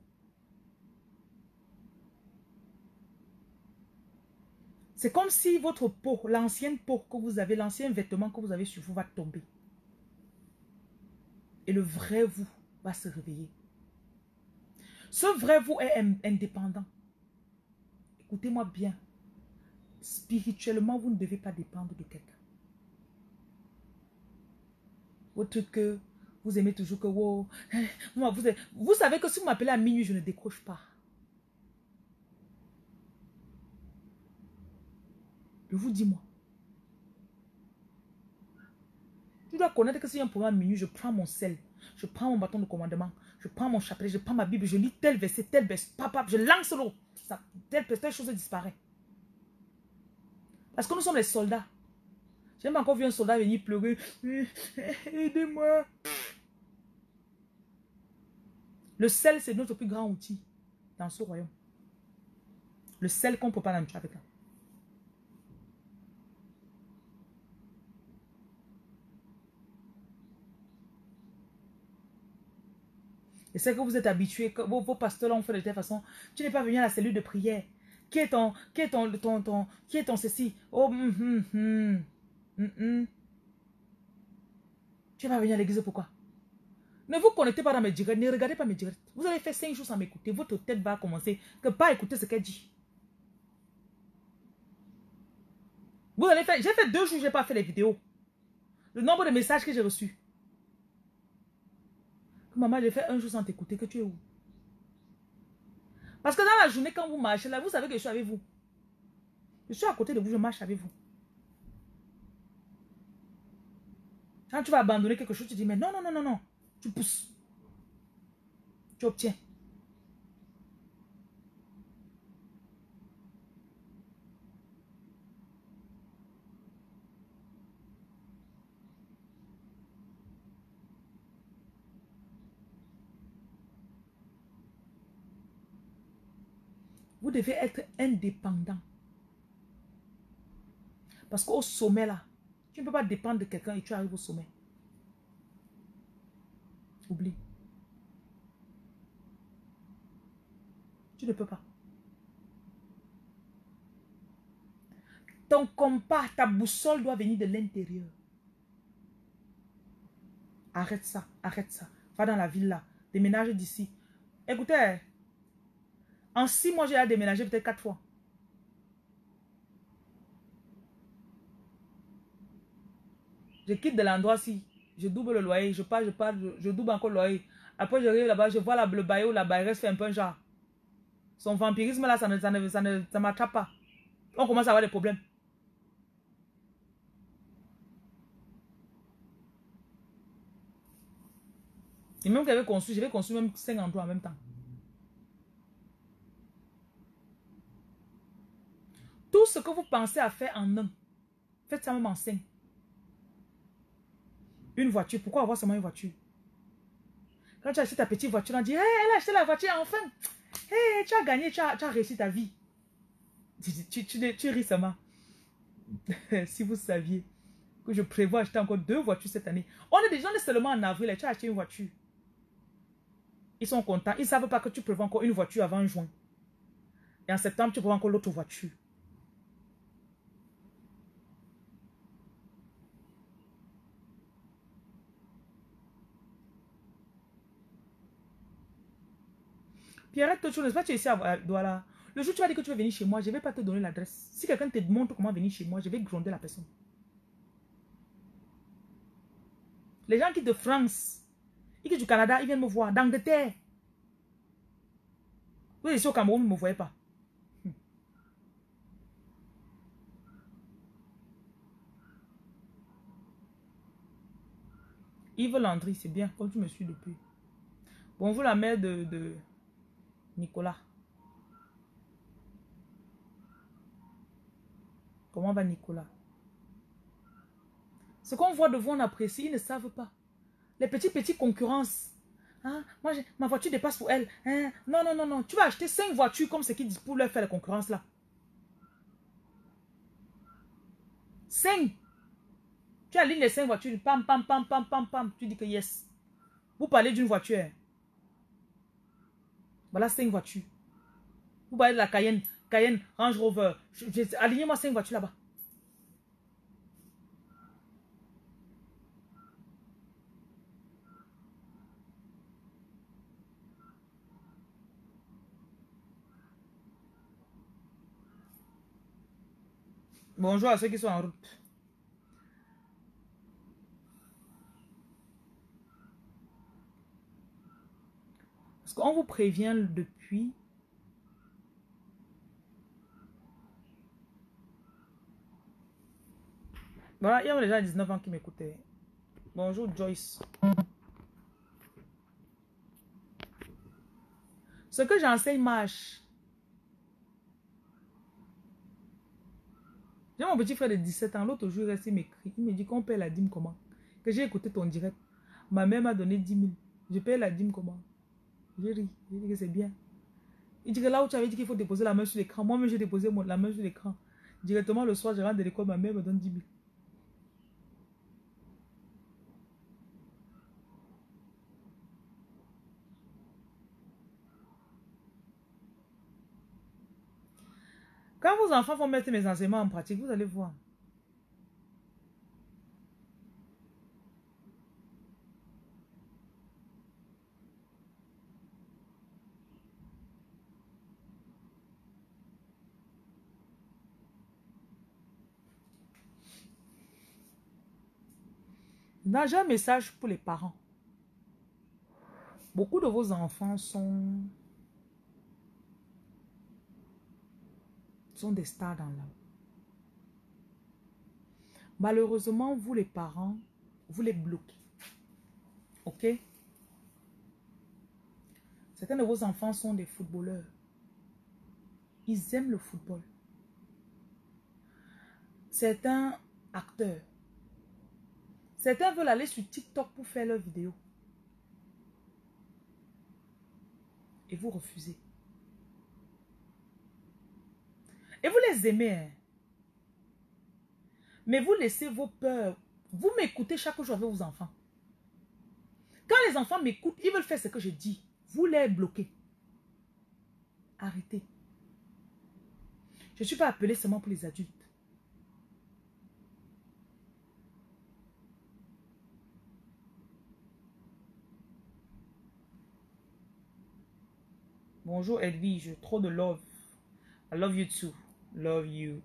c'est comme si votre peau, l'ancienne peau que vous avez, l'ancien vêtement que vous avez sur vous va tomber. Et le vrai vous va se réveiller. Ce vrai vous est indépendant. Écoutez-moi bien. Spirituellement, vous ne devez pas dépendre de quelqu'un. Votre que vous aimez toujours que wow, vous, vous savez que si vous m'appelez à minuit, je ne décroche pas. Je vous dis moi. Tu dois connaître que si y a un problème à minuit, je prends mon sel, je prends mon bâton de commandement, je prends mon chapelet, je prends ma Bible, je lis tel verset, tel verset, papa, je lance l'eau. Telle, telle chose disparaît. Parce que nous sommes les soldats. J'ai même encore vu un soldat venir pleurer. Aidez-moi. Le sel, c'est notre plus grand outil dans ce royaume. Le sel qu'on ne peut pas l'entrer avec. Et c'est que vous êtes habitués, que vos, vos pasteurs l'ont fait de telle façon. Tu n'es pas venu à la cellule de prière. Qui est ton, qui est ton, ton, ton, qui est ton ceci? Oh, hum, hum, hum, hum, hum. Tu n'es pas venu à l'église, pourquoi? Ne vous connectez pas dans mes directs, ne regardez pas mes directs. Vous allez faire cinq jours sans m'écouter. Votre tête va commencer que pas écouter ce qu'elle dit. Vous allez faire, j'ai fait deux jours, je n'ai pas fait les vidéos. Le nombre de messages que j'ai reçus. Maman, j'ai fait un jour sans t'écouter, que tu es où? Parce que dans la journée, quand vous marchez là, vous savez que je suis avec vous. Je suis à côté de vous, je marche avec vous. Quand tu vas abandonner quelque chose, tu dis, mais non, non, non, non, non. Tu pousses. Tu obtiens. Vous devez être indépendant. Parce qu'au sommet là, tu ne peux pas dépendre de quelqu'un et tu arrives au sommet. Oublie. Tu ne peux pas. Ton compas, ta boussole doit venir de l'intérieur. Arrête ça, arrête ça. Va dans la ville là, déménage d'ici. Écoutez, en six mois, j'ai déménagé peut-être quatre fois. Je quitte de l'endroit-ci, je double le loyer, je pars, je pars, je, je double encore le loyer. Après, je reviens là-bas, je vois la, le baillot, la bailleresse fait un peu un genre. Son vampirisme là, ça ne, ça ne, ça ne, ça m'attrape pas. On commence à avoir des problèmes. Et même qu'elle veut construire, je vais construire même cinq endroits en même temps. Tout ce que vous pensez à faire en un, faites ça même en cinq. Une voiture, pourquoi avoir seulement une voiture? Quand tu as acheté ta petite voiture, on dit, hey, elle a acheté la voiture enfin. Hey, tu as gagné, tu as, tu as réussi ta vie. Tu, tu, tu, tu, tu ris seulement. Si vous saviez que je prévois acheter encore deux voitures cette année. On est déjà seulement en avril et tu as acheté une voiture. Ils sont contents. Ils ne savent pas que tu prévois encore une voiture avant juin. Et en septembre, tu prévois encore l'autre voiture. Pierrette, tu ne sais pas, tu es ici à Douala. Le jour où tu vas dire que tu veux venir chez moi, je ne vais pas te donner l'adresse. Si quelqu'un te montre comment venir chez moi, je vais gronder la personne. Les gens qui de France, ils qui du Canada, ils viennent me voir. D'Angleterre. Vous êtes ici au Cameroun, vous ne me voyez pas. Hmm. Yves Landry, c'est bien, comme tu me suis depuis. Bonjour la mère de, de Nicolas. Comment va Nicolas? Ce qu'on voit de vous, on apprécie, ils ne savent pas. Les petits, petits concurrences. Hein? Moi, ma voiture dépasse pour elle. Hein? Non, non, non, non. Tu vas acheter cinq voitures comme ce qu'ils disent pour leur faire la concurrence là. Cinq. Tu alignes les cinq voitures. Pam, pam, pam, pam, pam, pam. Tu dis que yes. Vous parlez d'une voiture. Voilà cinq voitures. Vous parlez de la Cayenne. Cayenne, Range Rover. Alignez-moi cinq voitures là-bas. Bonjour à ceux qui sont en route. Parce qu'on vous prévient depuis. Voilà, il y a déjà dix-neuf ans qui m'écoutaient. Bonjour Joyce. Ce que j'enseigne marche. J'ai mon petit frère de dix-sept ans, l'autre jour, il reste, il m'écrit. Il me dit qu'on paie la dîme comment? Que j'ai écouté ton direct. Ma mère m'a donné dix mille. Je paye la dîme comment? J'ai ri. J'ai dit que c'est bien. Il dit que là où tu avais dit qu'il faut déposer la main sur l'écran, moi-même j'ai déposé la main sur l'écran. Directement le soir, je rentre de l'école, ma mère me donne dix mille. Quand vos enfants vont mettre mes enseignements en pratique, vous allez voir. J'ai un message pour les parents. Beaucoup de vos enfants sont, sont des stars dans l'âme. Malheureusement, vous les parents, vous les bloquez. Ok? Certains de vos enfants sont des footballeurs. Ils aiment le football. Certains acteurs. Certains veulent aller sur TikTok pour faire leurs vidéos. Et vous refusez. Et vous les aimez. Hein? Mais vous laissez vos peurs. Vous m'écoutez chaque jour avec vos enfants. Quand les enfants m'écoutent, ils veulent faire ce que je dis. Vous les bloquez. Arrêtez. Je ne suis pas appelée seulement pour les adultes. Bonjour Edwige, trop de love. I love you too. Love you.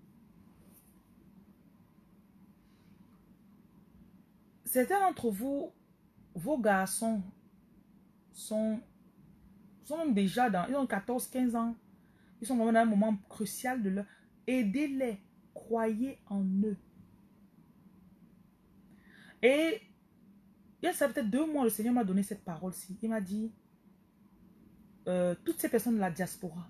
Certains d'entre vous, vos garçons sont, sont même déjà dans, ils ont quatorze quinze ans. Ils sont vraiment dans un moment crucial de leur... Aidez-les. Croyez en eux. Et il y a ça peut-être deux mois, le Seigneur m'a donné cette parole-ci. Il m'a dit, euh, toutes ces personnes de la diaspora,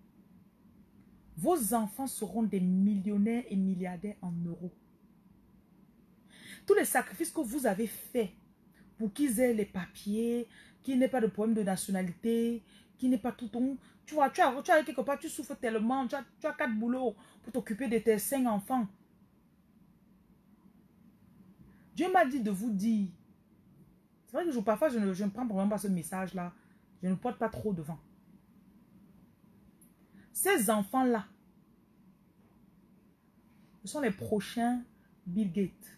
vos enfants seront des millionnaires et milliardaires en euros. Tous les sacrifices que vous avez faits pour qu'ils aient les papiers, qu'il n'ait pas de problème de nationalité, qu'il n'ait pas tout ton... Tu vois, tu as, tu as quelque part, tu souffres tellement, tu as, tu as quatre boulots pour t'occuper de tes cinq enfants. Dieu m'a dit de vous dire. C'est vrai que je, parfois, je ne, je ne prends vraiment pas ce message-là. Je ne porte pas trop devant. Ces enfants-là, ce sont les prochains Bill Gates.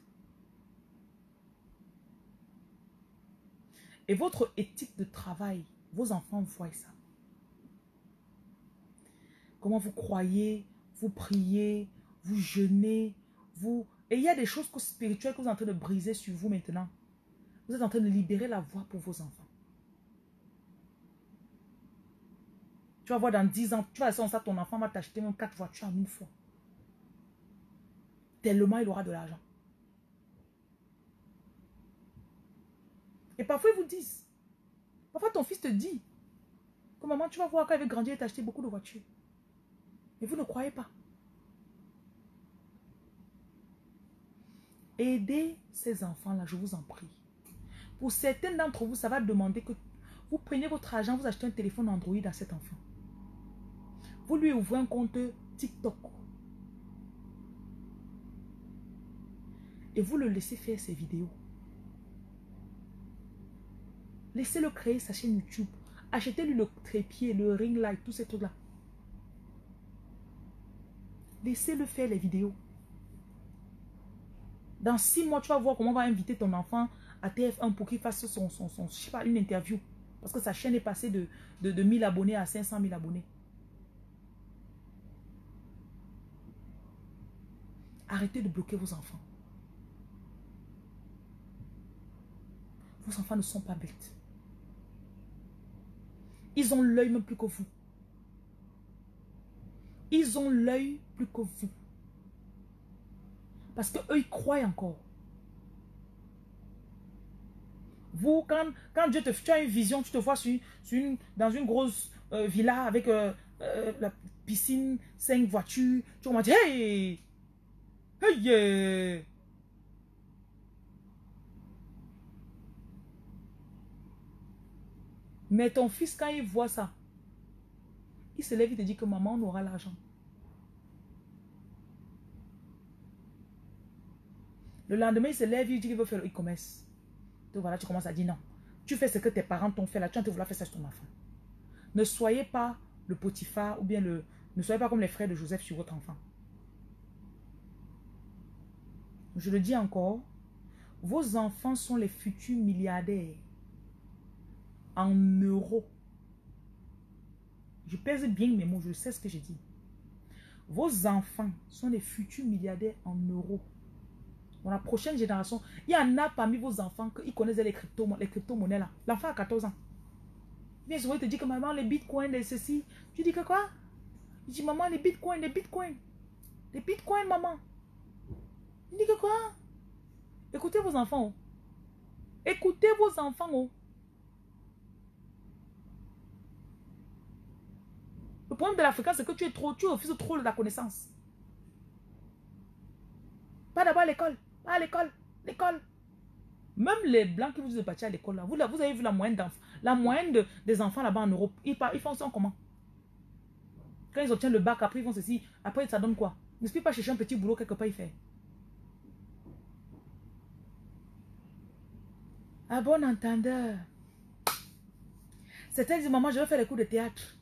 Et votre éthique de travail, vos enfants voient ça. Comment vous croyez, vous priez, vous jeûnez, vous... Et il y a des choses spirituelles que vous êtes en train de briser sur vous maintenant. Vous êtes en train de libérer la voie pour vos enfants. Tu vas voir dans dix ans, tu vas laisser ça, ton enfant va t'acheter même quatre voitures en une fois. Tellement il aura de l'argent. Et parfois ils vous disent, parfois ton fils te dit, que maman, tu vas voir quand il va grandir et t'acheter beaucoup de voitures. Et vous ne croyez pas. Aidez ces enfants-là, je vous en prie. Pour certains d'entre vous, ça va demander que vous preniez votre argent, vous achetez un téléphone Android à cet enfant. Vous lui ouvrez un compte TikTok. Et vous le laissez faire ses vidéos. Laissez-le créer sa chaîne YouTube. Achetez-lui le trépied, le ring light, tous ces trucs-là. Laissez-le faire les vidéos. Dans six mois, tu vas voir comment on va inviter ton enfant à T F un pour qu'il fasse son, son, son, je sais pas, une interview. Parce que sa chaîne est passée de, de, de mille abonnés à cinq cent mille abonnés. Arrêtez de bloquer vos enfants. Vos enfants ne sont pas bêtes. Ils ont l'œil même plus que vous. Ils ont l'œil plus que vous. Parce qu'eux, ils croient encore. Vous, quand, quand Dieu te fait, tu as une vision, tu te vois sur, sur une, dans une grosse euh, villa avec euh, euh, la piscine, cinq voitures. Tu vas dire, hey! Hey! Yeah. Mais ton fils, quand il voit ça, il se lève, il te dit que maman, on aura l'argent. Le lendemain, il se lève, il dit qu'il veut faire le e-commerce. Donc voilà, tu commences à dire non. Tu fais ce que tes parents t'ont fait là, tu vas te vouloir faire ça sur ton enfant. Ne soyez pas le Potiphar ou bien le... Ne soyez pas comme les frères de Joseph sur votre enfant. Je le dis encore, vos enfants sont les futurs milliardaires en euros. Je pèse bien mes mots, je sais ce que j'ai dit. Vos enfants sont les futurs milliardaires en euros. Dans la prochaine génération, il y en a parmi vos enfants qui connaissent les crypto-monnaies les crypto là. L'enfant a quatorze ans. Bien souvent, il te dit que maman, les bitcoins, les ceci. Tu dis que quoi? Il dit maman, les bitcoins, les bitcoins. Les bitcoins, maman. Il dit que quoi? Écoutez vos enfants. Oh. Écoutez vos enfants. Oh. Le problème de l'Africain, c'est que tu es trop, tu refuses trop de la connaissance. Pas d'abord à l'école. Pas à l'école. L'école. Même les blancs qui vous disent de partir à l'école, là, vous, vous avez vu la moyenne d'enfants. La moyenne de, des enfants là-bas en Europe, ils, ils font ça comment? Quand ils obtiennent le bac, après ils font ceci. Après, ça donne quoi? N'espère pas chercher un petit boulot quelque part, il fait. À bon entendeur. Certains disent, maman, je vais faire les cours de théâtre.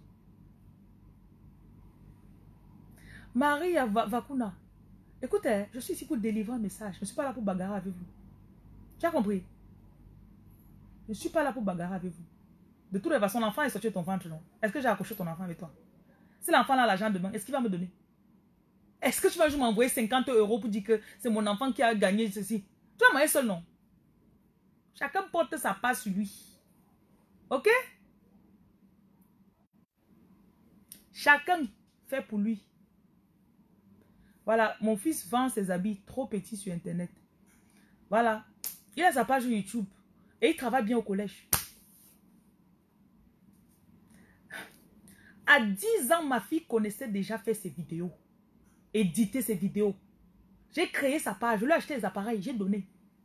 Marie Vakuna. Écoutez, je suis ici pour délivrer un message. Je ne suis pas là pour bagarrer avec vous. Tu as compris? Je ne suis pas là pour bagarrer avec vous. De toute façon, l'enfant est sorti de ton ventre, non? Est-ce que j'ai accouché ton enfant avec toi? Si l'enfant a l'argent demain, est-ce qu'il va me donner? Est-ce que tu vas juste m'envoyer cinquante euros pour dire que c'est mon enfant qui a gagné ceci? Tu vas m'envoyer seul, non? Chacun porte sa part sur lui. Ok? Chacun fait pour lui. Voilà, mon fils vend ses habits trop petits sur Internet. Voilà. Il a sa page YouTube. Et il travaille bien au collège. À dix ans, ma fille connaissait déjà faire ses vidéos. Éditer ses vidéos. J'ai créé sa page. Je lui ai acheté les appareils. J'ai donné.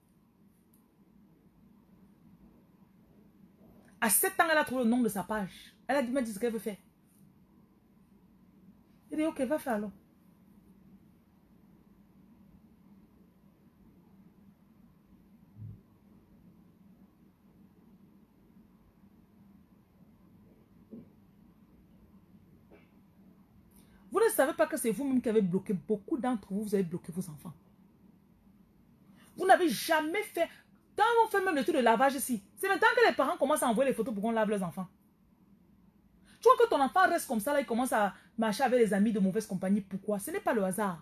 À sept ans, elle a trouvé le nom de sa page. Elle a dit, m'a dit ce qu'elle veut faire. J'ai dit, ok, va faire alors. savez pas que c'est vous-même qui avez bloqué. Beaucoup d'entre vous, vous avez bloqué vos enfants. Vous n'avez jamais fait... Quand on fait même le tour de lavage ici, c'est maintenant que les parents commencent à envoyer les photos pour qu'on lave leurs enfants. Tu vois que ton enfant reste comme ça, là, il commence à marcher avec les amis de mauvaise compagnie. Pourquoi? Ce n'est pas le hasard.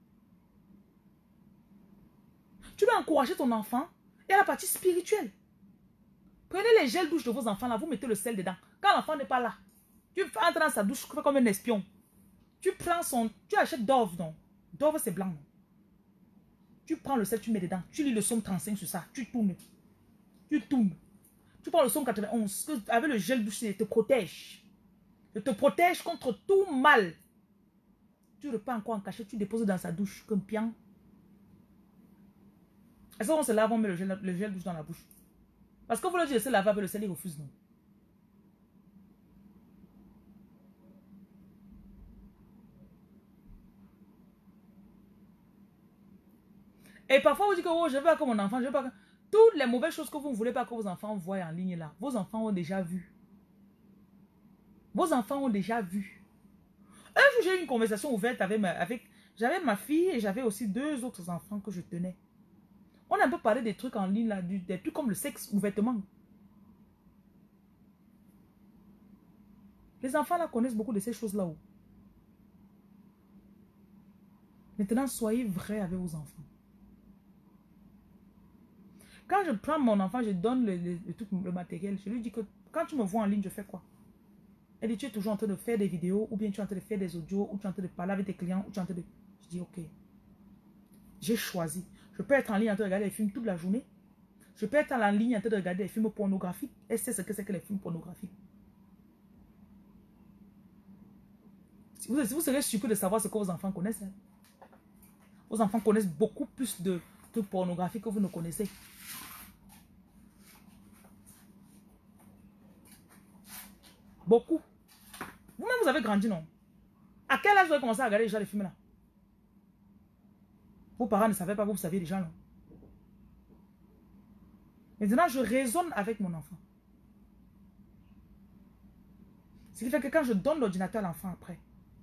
Tu dois encourager ton enfant et à la partie spirituelle. Prenez les gels douche de vos enfants, là, vous mettez le sel dedans. Quand l'enfant n'est pas là, tu entres dans sa douche, tu fais comme un espion. Tu prends son... Tu achètes Dove, non? Dove, c'est blanc, non? Tu prends le sel, tu mets dedans. Tu lis le psaume trente-cinq sur ça. Tu tournes. Tu tournes. Tu prends le psaume quatre-vingt-onze. Que avec le gel douche, il te protège. Il te protège contre tout mal. Tu repars encore en cachet. Tu déposes dans sa douche comme pian. Est-ce qu'on se lave, on met le gel, le gel douche dans la bouche? Parce que vous le dites de se laver avec le sel, il refuse, non? Et parfois, vous dites que oh, je veux pas que mon enfant, je veux pas que... Toutes les mauvaises choses que vous ne voulez pas que vos enfants voient en ligne là, vos enfants ont déjà vu. Vos enfants ont déjà vu. Un jour, j'ai eu une conversation ouverte avec ma, avec, j'avais ma fille et j'avais aussi deux autres enfants que je tenais. On a un peu parlé des trucs en ligne là, du, des trucs comme le sexe ouvertement. Les enfants là connaissent beaucoup de ces choses là-haut. Maintenant, soyez vrais avec vos enfants. Quand je prends mon enfant, je donne le, le, le, tout, le matériel. Je lui dis que quand tu me vois en ligne, je fais quoi? Elle dit, tu es toujours en train de faire des vidéos, ou bien tu es en train de faire des audios, ou tu es en train de parler avec tes clients, ou tu es en train de... Je dis, ok. J'ai choisi. Je peux être en ligne en train de regarder des films toute la journée. Je peux être en ligne en train de regarder des films pornographiques. Elle sait ce que c'est que les films pornographiques. Vous, vous serez surpris de savoir ce que vos enfants connaissent. Hein. Vos enfants connaissent beaucoup plus de trucs pornographiques que vous ne connaissez. Beaucoup. Vous-même, vous avez grandi, non? À quel âge vous avez commencé à regarder déjà les films là? Vos parents ne savaient pas, vous, vous saviez déjà, non? Maintenant, je raisonne avec mon enfant. Ce qui fait que quand je donne l'ordinateur à l'enfant après,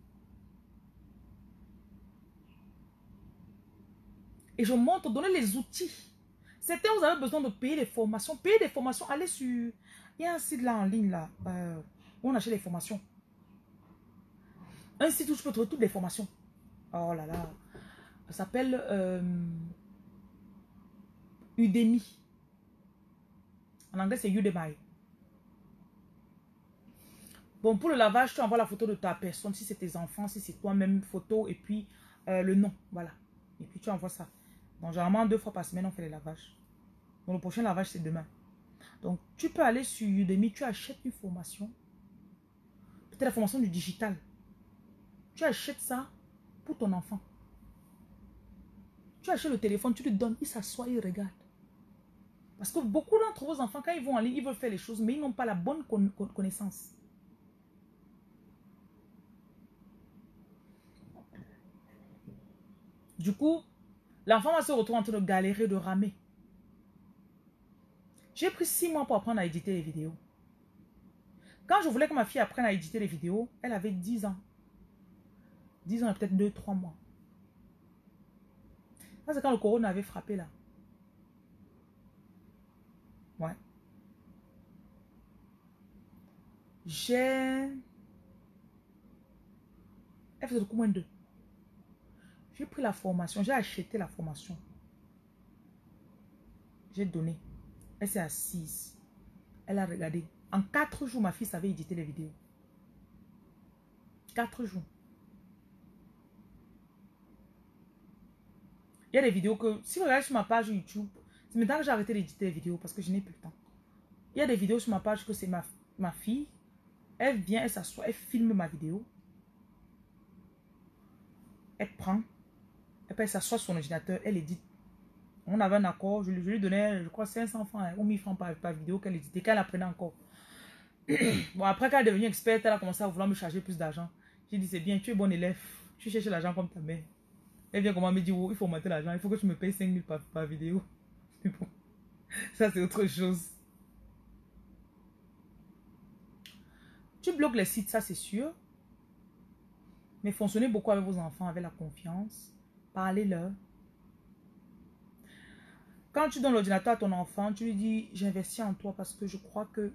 et je montre, donner les outils. Certains, vous avez besoin de payer les formations. Payer des formations, allez sur... Il y a un site là en ligne là, euh, où on achète les formations. Un site où tu peux trouver toutes les formations. Oh là là. Ça s'appelle euh, Udemy. En anglais, c'est Udemy. Bon, pour le lavage, tu envoies la photo de ta personne, si c'est tes enfants, si c'est toi-même, photo, et puis euh, le nom, voilà. Et puis tu envoies ça. Donc, généralement, deux fois par semaine, on fait les lavages. Donc, le prochain lavage, c'est demain. Donc, tu peux aller sur Udemy, tu achètes une formation. Peut-être la formation du digital. Tu achètes ça pour ton enfant. Tu achètes le téléphone, tu lui donnes, il s'assoit, il regarde. Parce que beaucoup d'entre vos enfants, quand ils vont en ligne, ils veulent faire les choses, mais ils n'ont pas la bonne connaissance. Du coup, l'enfant va se retrouver en train de galérer, de ramer. J'ai pris six mois pour apprendre à éditer les vidéos. Quand je voulais que ma fille apprenne à éditer les vidéos, elle avait dix ans. dix ans et peut-être deux trois mois. Ça, c'est quand le corona avait frappé là. Ouais. J'ai... Elle faisait beaucoup moins de... J'ai pris la formation, j'ai acheté la formation. J'ai donné. Elle s'est assise. Elle a regardé. En quatre jours, ma fille savait éditer les vidéos. Quatre jours. Il y a des vidéos que, si vous regardez sur ma page YouTube, c'est maintenant que j'ai arrêté d'éditer les vidéos parce que je n'ai plus le temps. Il y a des vidéos sur ma page que c'est ma, ma fille. Elle vient, elle s'assoit, elle filme ma vidéo. Elle prend. Et puis elle s'assoit sur son ordinateur, elle édite. On avait un accord, je lui, je lui donnais, je crois, cinq cents francs ou mille francs par, par vidéo qu'elle éditait, qu'elle apprenait encore. Bon, après qu'elle est devenue experte, elle a commencé à vouloir me charger plus d'argent. J'ai dit, c'est bien, tu es bon élève, tu cherches l'argent comme ta mère. Elle vient comment me dire, oh, il faut augmenter l'argent, il faut que tu me payes cinq mille par, par vidéo. Mais bon, ça c'est autre chose. Tu bloques les sites, ça c'est sûr. Mais fonctionnez beaucoup avec vos enfants, avec la confiance. Parlez-leur. Quand tu donnes l'ordinateur à ton enfant, tu lui dis, j'investis en toi parce que je crois que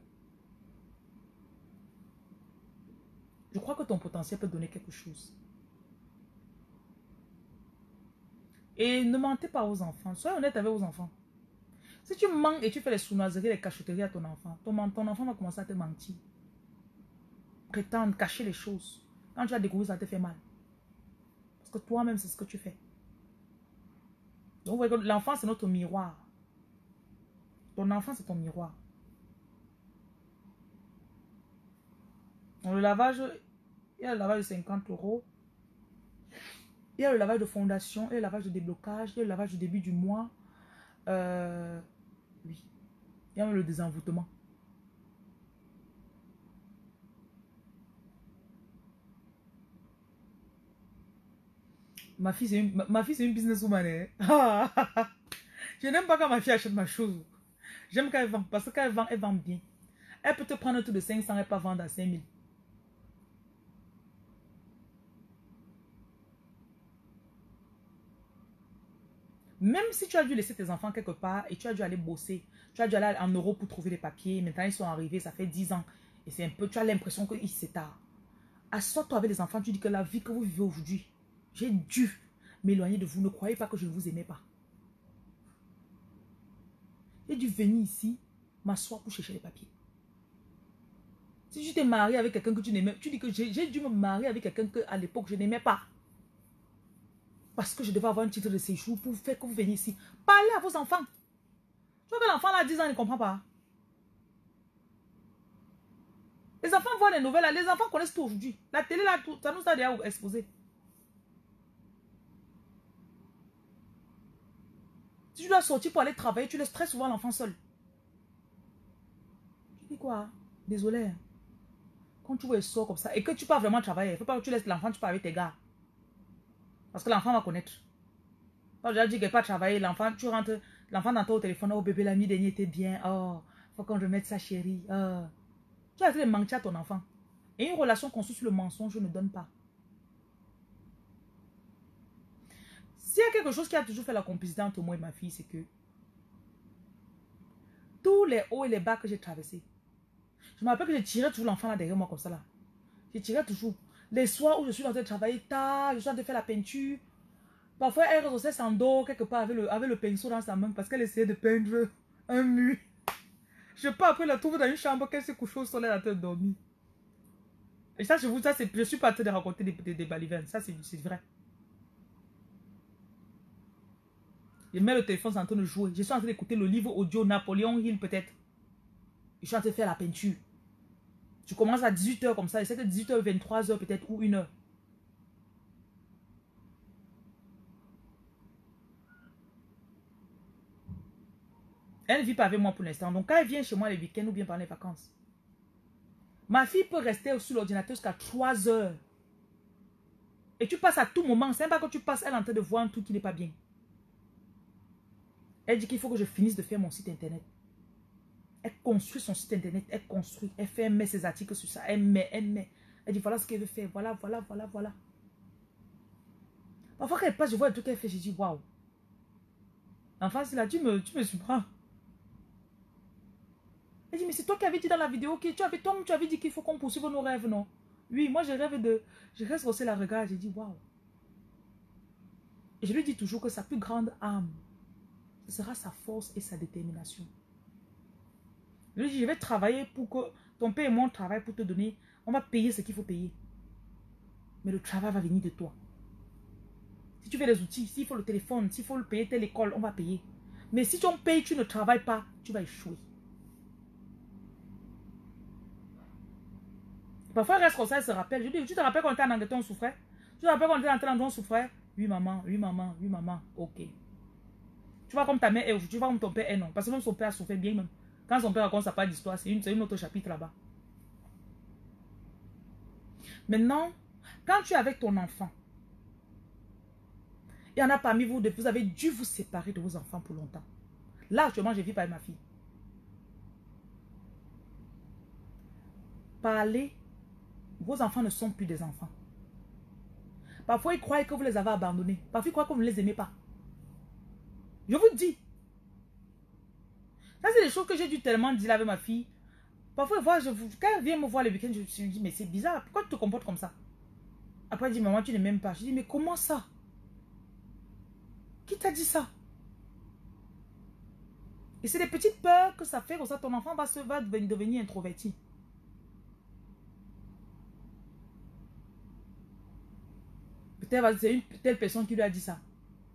je crois que ton potentiel peut donner quelque chose. Et ne mentez pas aux enfants. Soyez honnête avec vos enfants. Si tu mens et tu fais les sournoiseries, les cachotteries à ton enfant, ton, ton enfant va commencer à te mentir. Prétendre, cacher les choses. Quand tu vas découvrir, ça te fait mal. Parce que toi-même, c'est ce que tu fais. Donc, vous voyez que l'enfant, c'est notre miroir. Ton enfant, c'est ton miroir. Donc, le lavage, il y a le lavage de cinquante euros. Il y a le lavage de fondation, il y a le lavage de déblocage, il y a le lavage du début du mois. Euh, oui. Il y a même le désenvoûtement. Ma fille, c'est une, ma, ma fille, c'est une businesswoman. Hein? Je n'aime pas quand ma fille achète ma chose. J'aime quand elle vend. Parce que quand elle vend, elle vend bien. Elle peut te prendre un truc de cinq cents et pas vendre à cinq mille. Même si tu as dû laisser tes enfants quelque part et tu as dû aller bosser, tu as dû aller en Europe pour trouver les papiers, maintenant ils sont arrivés, ça fait dix ans. Et c'est un peu, tu as l'impression que c'est tard. Assois-toi avec les enfants, tu dis que la vie que vous vivez aujourd'hui, j'ai dû m'éloigner de vous. Ne croyez pas que je ne vous aimais pas. J'ai dû venir ici, m'asseoir pour chercher les papiers. Si tu t'es marié avec quelqu'un que tu n'aimais, tu dis que j'ai dû me marier avec quelqu'un que à l'époque je n'aimais pas. Parce que je devais avoir un titre de séjour pour faire que vous veniez ici. Parlez à vos enfants. Tu vois que l'enfant là, à dix ans, il ne comprend pas. Les enfants voient les nouvelles, là. Les enfants connaissent tout aujourd'hui. La télé là, tout, ça nous a déjà exposé. Si tu dois sortir pour aller travailler, tu laisses très souvent l'enfant seul. Tu dis quoi? Désolé. Quand tu vois il sort comme ça et que tu pars vraiment travailler, il ne faut pas que tu laisses l'enfant, tu pars avec tes gars. Parce que l'enfant va connaître. Quand je dis qu'il n'est pas travailler, l'enfant, tu rentres, l'enfant dans ton téléphone, oh bébé, la nuit dernière était bien, oh, faut qu'on remette sa chérie. Oh. Tu as de mentir à ton enfant. Et une relation construite sur le mensonge, je ne donne pas. S'il y a quelque chose qui a toujours fait la complicité entre moi et ma fille, c'est que tous les hauts et les bas que j'ai traversés, je me rappelle que je tirais toujours l'enfant là derrière moi comme ça là. Je tirais toujours. Les soirs où je suis en train de travailler tard, je suis en train de faire la peinture. Parfois, elle restait sans dos quelque part avec le, avec le pinceau dans sa main parce qu'elle essayait de peindre un mur. Je peux après la trouver dans une chambre qu'elle s'est couchée au soleil en train de dormir. Et ça, je vous ça, je suis pas en train de raconter des, des, des balivernes. Ça, c'est vrai. Je mets le téléphone, c'est en train de jouer. Je suis en train d'écouter le livre audio Napoléon Hill peut-être. Je suis en train de faire la peinture. Tu commences à dix-huit heures comme ça. Et c'est que dix-huit heures, vingt-trois heures peut-être ou une heure. Elle ne vit pas avec moi pour l'instant. Donc quand elle vient chez moi les week-ends ou bien pendant les vacances, ma fille peut rester sur l'ordinateur jusqu'à trois heures. Et tu passes à tout moment. C'est pas que tu passes, elle est en train de voir un truc qui n'est pas bien. Elle dit qu'il faut que je finisse de faire mon site internet. Elle construit son site internet. Elle construit. Elle fait, elle met ses articles sur ça. Elle met, elle met. Elle dit voilà ce qu'elle veut faire. Voilà, voilà, voilà, voilà. Parfois quand elle passe, je vois le truc qu'elle fait. Je dis waouh. L'enfant, c'est là, tu me, tu me surprends. Elle dit mais c'est toi qui avais dit dans la vidéo que tu avais, toi, tu avais dit qu'il faut qu'on poursuive nos rêves, non? Oui, moi je rêve de. Je reste aussi la regarde. J'ai dit waouh. Et je lui dis toujours que sa plus grande âme, ce sera sa force et sa détermination. Je lui dis, je vais travailler pour que ton père et moi travaillent pour te donner. On va payer ce qu'il faut payer. Mais le travail va venir de toi. Si tu fais les outils, s'il faut le téléphone, s'il faut le payer telle école, on va payer. Mais si tu en payes, tu ne travailles pas, tu vas échouer. Parfois, elle reste comme ça, elle se rappelle. Je dis, tu te rappelles quand on était en Angleterre, on souffrait? Tu te rappelles quand on était en Angleterre, on souffrait? Oui, maman, oui, maman, oui, maman. Ok. Tu vois comme ta mère est aujourd'hui, tu vois comme ton père est non. Parce que même son père a souffert bien même. Quand son père raconte sa part d'histoire, c'est une, une autre chapitre là-bas. Maintenant, quand tu es avec ton enfant, il y en a parmi vous, vous avez dû vous séparer de vos enfants pour longtemps. Là, actuellement, je vis pas avec ma fille. Parlez, vos enfants ne sont plus des enfants. Parfois, ils croient que vous les avez abandonnés. Parfois, ils croient que vous ne les aimez pas. Je vous dis. Ça, c'est des choses que j'ai dû tellement dire avec ma fille. Parfois, je, quand elle vient me voir le week-end, je me dis, mais c'est bizarre. Pourquoi tu te comportes comme ça? Après, elle dit, maman, tu ne m'aimes pas. Je dis, mais comment ça? Qui t'a dit ça? Et c'est des petites peurs que ça fait, comme ça, ton enfant va, se, va devenir introverti. Peut-être c'est une telle personne qui lui a dit ça.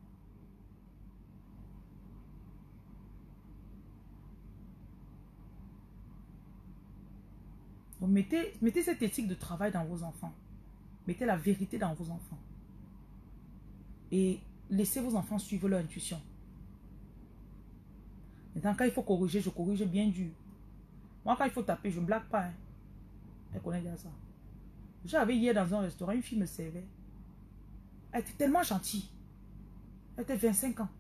Donc, mettez, mettez cette éthique de travail dans vos enfants. Mettez la vérité dans vos enfants. Et laissez vos enfants suivre leur intuition. Maintenant, quand il faut corriger, je corrige bien dur. Moi, quand il faut taper, je ne blague pas. Hein. Elle connaît déjà ça. J'avais hier dans un restaurant, une fille me servait. Elle était tellement gentille. Elle était vingt-cinq ans.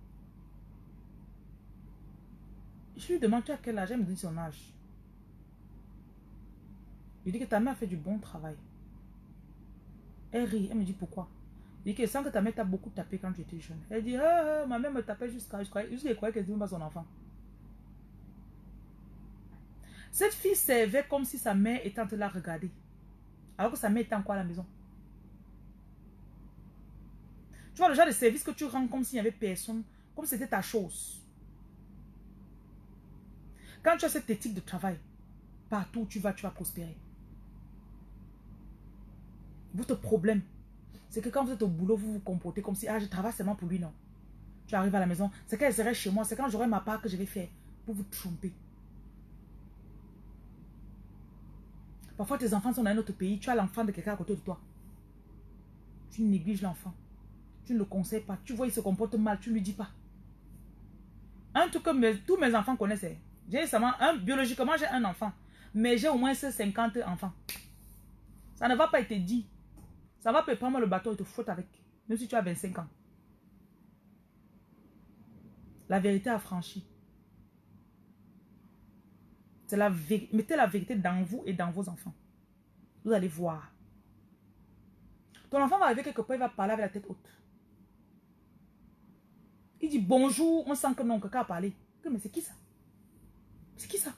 Je lui demande, tu as quel âge? Elle me dit son âge. Je lui dis que ta mère fait du bon travail. Elle rit. Elle me dit pourquoi? Je dis que sans que ta mère t'a beaucoup tapé quand tu étais jeune. Elle dit, ah, ma mère me tapait jusqu'à... Je croyais qu'elle disait pas son enfant. Cette fille servait comme si sa mère était en train de la regarder. Alors que sa mère était encore à la maison. Tu vois le genre de service que tu rends comme s'il n'y avait personne. Comme si c'était ta chose. Quand tu as cette éthique de travail, partout où tu vas, tu vas prospérer. Votre problème, c'est que quand vous êtes au boulot, vous vous comportez comme si, ah, je travaille seulement pour lui, non. Tu arrives à la maison, c'est qu'elle serait chez moi, c'est quand j'aurai ma part que je vais faire pour vous tromper. Parfois, tes enfants sont dans un autre pays, tu as l'enfant de quelqu'un à côté de toi. Tu négliges l'enfant. Tu ne le conseilles pas. Tu vois, il se comporte mal, tu ne lui dis pas. Un truc que mes, tous mes enfants connaissent, j'ai récemment, un, biologiquement, j'ai un enfant, mais j'ai au moins cinquante enfants. Ça ne va pas être dit. Ça va peut prendre le bateau et te foutre avec. Même si tu as vingt-cinq ans. La vérité affranchie. C'est la vérité. Mettez la vérité dans vous et dans vos enfants. Vous allez voir. Ton enfant va arriver quelque part, il va parler avec la tête haute. Il dit bonjour, on sent que non, quelqu'un a parlé. Mais c'est qui ça? C'est qui ça?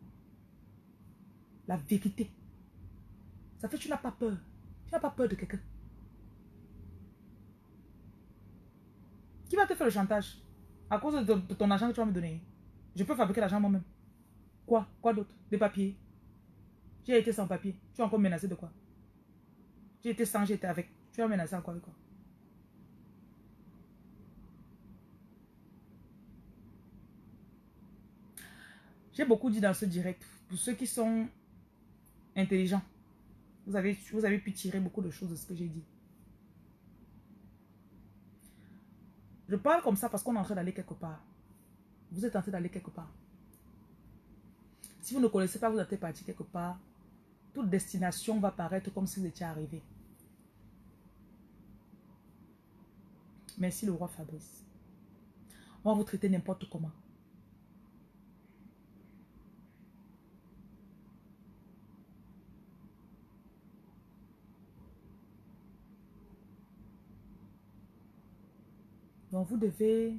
La vérité. Ça fait que tu n'as pas peur. Tu n'as pas peur de quelqu'un. Qui va te faire le chantage? À cause de, de ton argent que tu vas me donner. Je peux fabriquer l'argent moi-même. Quoi? Quoi d'autre? Des papiers. J'ai été sans papier. Tu es encore menacé de quoi? J'ai été sans, j'ai été avec. Tu vas menacer encore avec quoi? J'ai beaucoup dit dans ce direct. Pour ceux qui sont intelligents, vous avez, vous avez pu tirer beaucoup de choses de ce que j'ai dit. Je parle comme ça parce qu'on est en train d'aller quelque part. Vous êtes en train d'aller quelque part. Si vous ne connaissez pas, vous êtes parti quelque part, toute destination va paraître comme si vous étiez arrivé. Merci le roi Fabrice. On va vous traiter n'importe comment. Donc vous devez...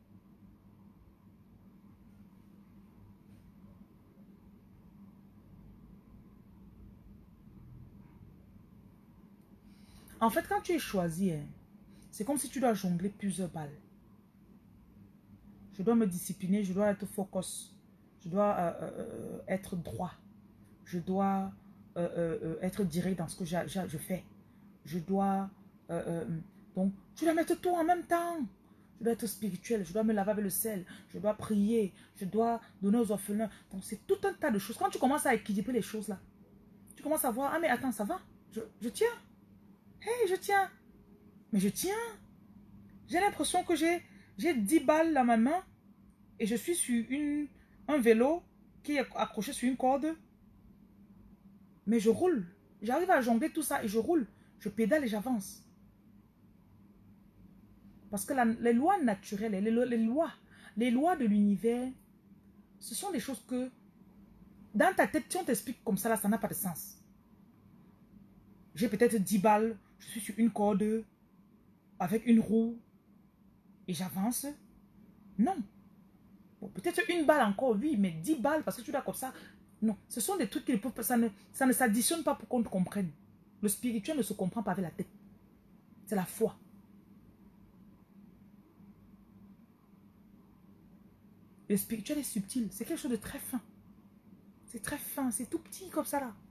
En fait, quand tu es choisi, hein, c'est comme si tu dois jongler plusieurs balles. Je dois me discipliner, je dois être focus, je dois euh, euh, être droit, je dois euh, euh, être direct dans ce que je, je, je fais. Je dois... Euh, euh, donc, je dois mettre tout en même temps. Je dois être spirituel, je dois me laver avec le sel, je dois prier, je dois donner aux orphelins. Donc, c'est tout un tas de choses. Quand tu commences à équilibrer les choses là, tu commences à voir, ah mais attends, ça va, je, je tiens. Hey, je tiens. Mais je tiens. J'ai l'impression que j'ai dix balles dans ma main et je suis sur une, un vélo qui est accroché sur une corde. Mais je roule. J'arrive à jongler tout ça et je roule. Je pédale et j'avance. Parce que la, les lois naturelles, les, les lois, les lois de l'univers, ce sont des choses que dans ta tête, si on t'explique comme ça, là, ça n'a pas de sens. J'ai peut-être dix balles, je suis sur une corde, avec une roue et j'avance. Non. Bon, peut-être une balle encore, oui, mais dix balles parce que tu l'as comme ça. Non, ce sont des trucs qui ne peuvent pas, ça ne, ça ne s'additionne pas pour qu'on te comprenne. Le spirituel ne se comprend pas avec la tête. C'est la foi. Le spirituel est subtil. C'est quelque chose de très fin. C'est très fin. C'est tout petit comme ça là.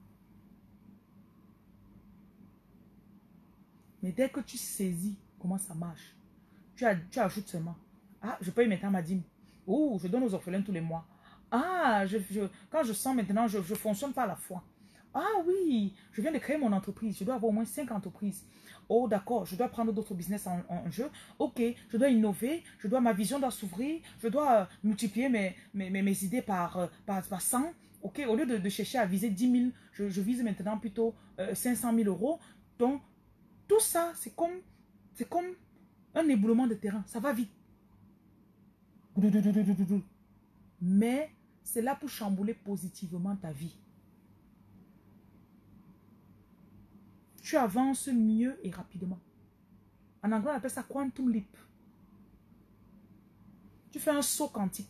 Mais dès que tu saisis comment ça marche, tu, as, tu ajoutes seulement. Ah, je paye maintenant ma dîme. Oh, je donne aux orphelins tous les mois. Ah, je, je, quand je sens maintenant, je, je fonctionne par la foi. Ah oui, je viens de créer mon entreprise. Je dois avoir au moins cinq entreprises. Oh, d'accord, je dois prendre d'autres business en, en jeu. Ok, je dois innover. Je dois, ma vision doit s'ouvrir. Je dois euh, multiplier mes, mes, mes, mes idées par, euh, par, par cent. Ok, au lieu de, de chercher à viser dix mille, je, je vise maintenant plutôt euh, cinq cent mille euros. Donc, tout ça, c'est comme, c'est comme un éboulement de terrain. Ça va vite. Mais c'est là pour chambouler positivement ta vie. Tu avances mieux et rapidement. En anglais, on appelle ça quantum leap. Tu fais un saut quantique.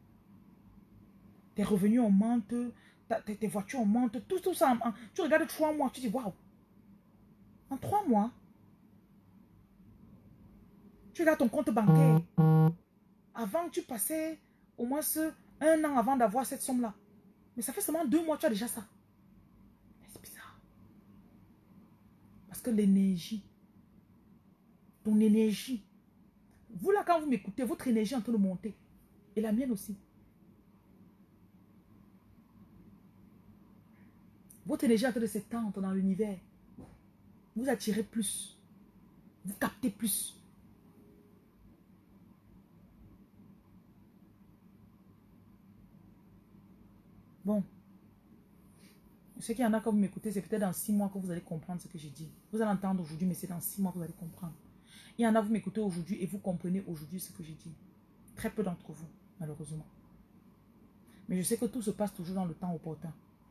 Tes revenus augmentent, tes, tes voitures augmentent, tout, tout ça. En, tu regardes trois mois, tu dis waouh. En trois mois, tu regardes ton compte bancaire. Avant, tu passais au moins ce, un an avant d'avoir cette somme-là. Mais ça fait seulement deux mois, tu as déjà ça. C'est bizarre. Parce que l'énergie, ton énergie, vous là, quand vous m'écoutez, votre énergie est en train de monter. Et la mienne aussi. Votre énergie est en train de s'étendre dans l'univers. Vous attirez plus. Vous captez plus. Bon. Je sais qu'il y en a quand vous m'écoutez, c'est peut-être dans six mois que vous allez comprendre ce que j'ai dit. Vous allez entendre aujourd'hui, mais c'est dans six mois que vous allez comprendre. Il y en a, vous m'écoutez aujourd'hui et vous comprenez aujourd'hui ce que j'ai dit. Très peu d'entre vous, malheureusement. Mais je sais que tout se passe toujours dans le temps opportun.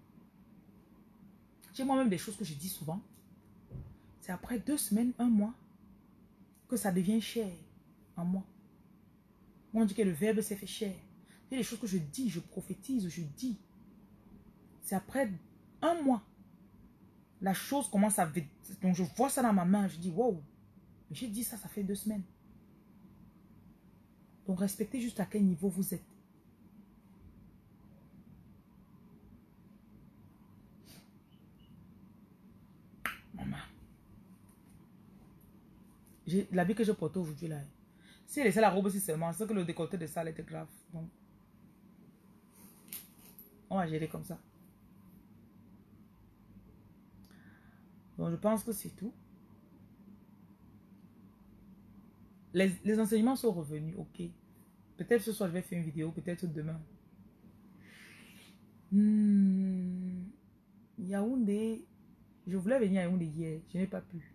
J'ai moi-même des choses que je dis souvent. C'est après deux semaines, un mois, que ça devient cher en moi. On dit que le verbe s'est fait cher. Il y a des choses que je dis, je prophétise, je dis. C'est après un mois. La chose commence à... Donc je vois ça dans ma main, je dis wow. Mais j'ai dit ça, ça fait deux semaines. Donc respectez juste à quel niveau vous êtes. Maman. L'habit que je portais aujourd'hui là. Si elle laissait la robe aussi seulement, c'est que le décolleté de ça elle était grave. Donc, on va gérer comme ça. Donc je pense que c'est tout. Les, les enseignements sont revenus, ok. Peut-être ce soir je vais faire une vidéo, peut-être demain. Hmm. Yaoundé, je voulais venir à Yaoundé hier, je n'ai pas pu.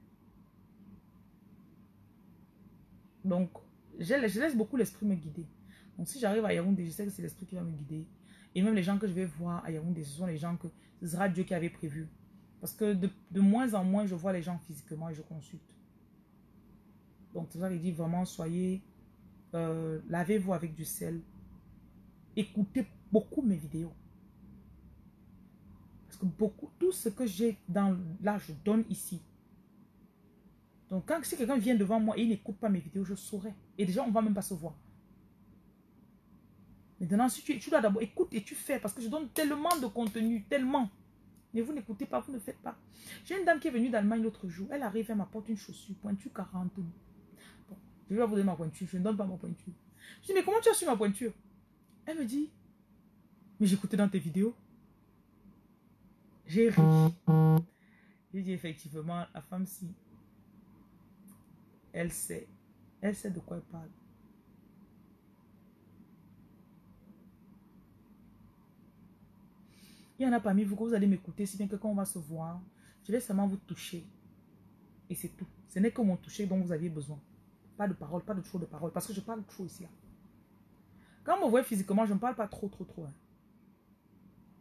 Donc, je, je laisse beaucoup l'esprit me guider. Donc, si j'arrive à Yaoundé, je sais que c'est l'esprit qui va me guider. Et même les gens que je vais voir à Yaoundé, ce sont les gens que ce sera Dieu qui avait prévu. Parce que de, de moins en moins, je vois les gens physiquement et je consulte. Donc, c'est ça qu'il dit vraiment, soyez, euh, lavez-vous avec du sel. Écoutez beaucoup mes vidéos. Parce que beaucoup, tout ce que j'ai dans, là, je donne ici. Donc, quand si quelqu'un vient devant moi et il n'écoute pas mes vidéos, je saurai. Et déjà, on ne va même pas se voir. Maintenant, si tu, tu dois d'abord écouter et tu fais, parce que je donne tellement de contenu, tellement. Mais vous n'écoutez pas, vous ne faites pas. J'ai une dame qui est venue d'Allemagne l'autre jour. Elle arrive, elle m'apporte une chaussure, pointure quarante. Bon, je vais vous donner ma pointure, je ne donne pas ma pointure. Je dis, mais comment tu as su ma pointure? Elle me dit, mais j'écoutais dans tes vidéos. J'ai ri. J'ai dit, effectivement, la femme, si, elle sait. Elle sait de quoi elle parle. Il y en a parmi vous que vous allez m'écouter, si bien que quand on va se voir, je vais seulement vous toucher. Et c'est tout. Ce n'est que mon toucher dont vous aviez besoin. Pas de parole, pas de trop de parole. Parce que je parle trop ici. Là. Quand on me voit physiquement, je ne parle pas trop, trop, trop. Hein.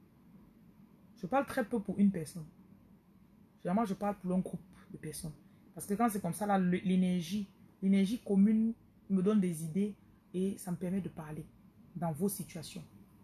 Je parle très peu pour une personne. Généralement, je parle pour un groupe de personnes. Parce que quand c'est comme ça, là, l'énergie, l'énergie commune me donne des idées et ça me permet de parler dans vos situations.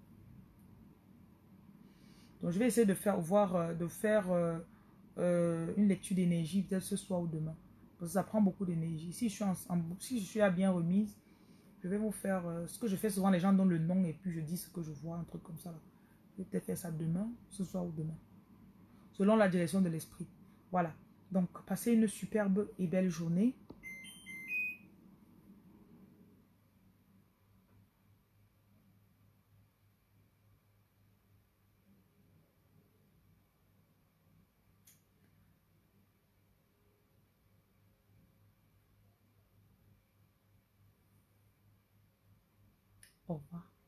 Donc, je vais essayer de faire, voir, euh, de faire euh, euh, une lecture d'énergie peut-être ce soir ou demain. Parce que ça prend beaucoup d'énergie. Si je suis en, en, si je suis à bien remise, je vais vous faire euh, ce que je fais souvent. Les gens donnent le nom et puis je dis ce que je vois, un truc comme ça. Là. Je vais peut-être faire ça demain, ce soir ou demain. Selon la direction de l'esprit. Voilà. Donc, passez une superbe et belle journée. Au revoir.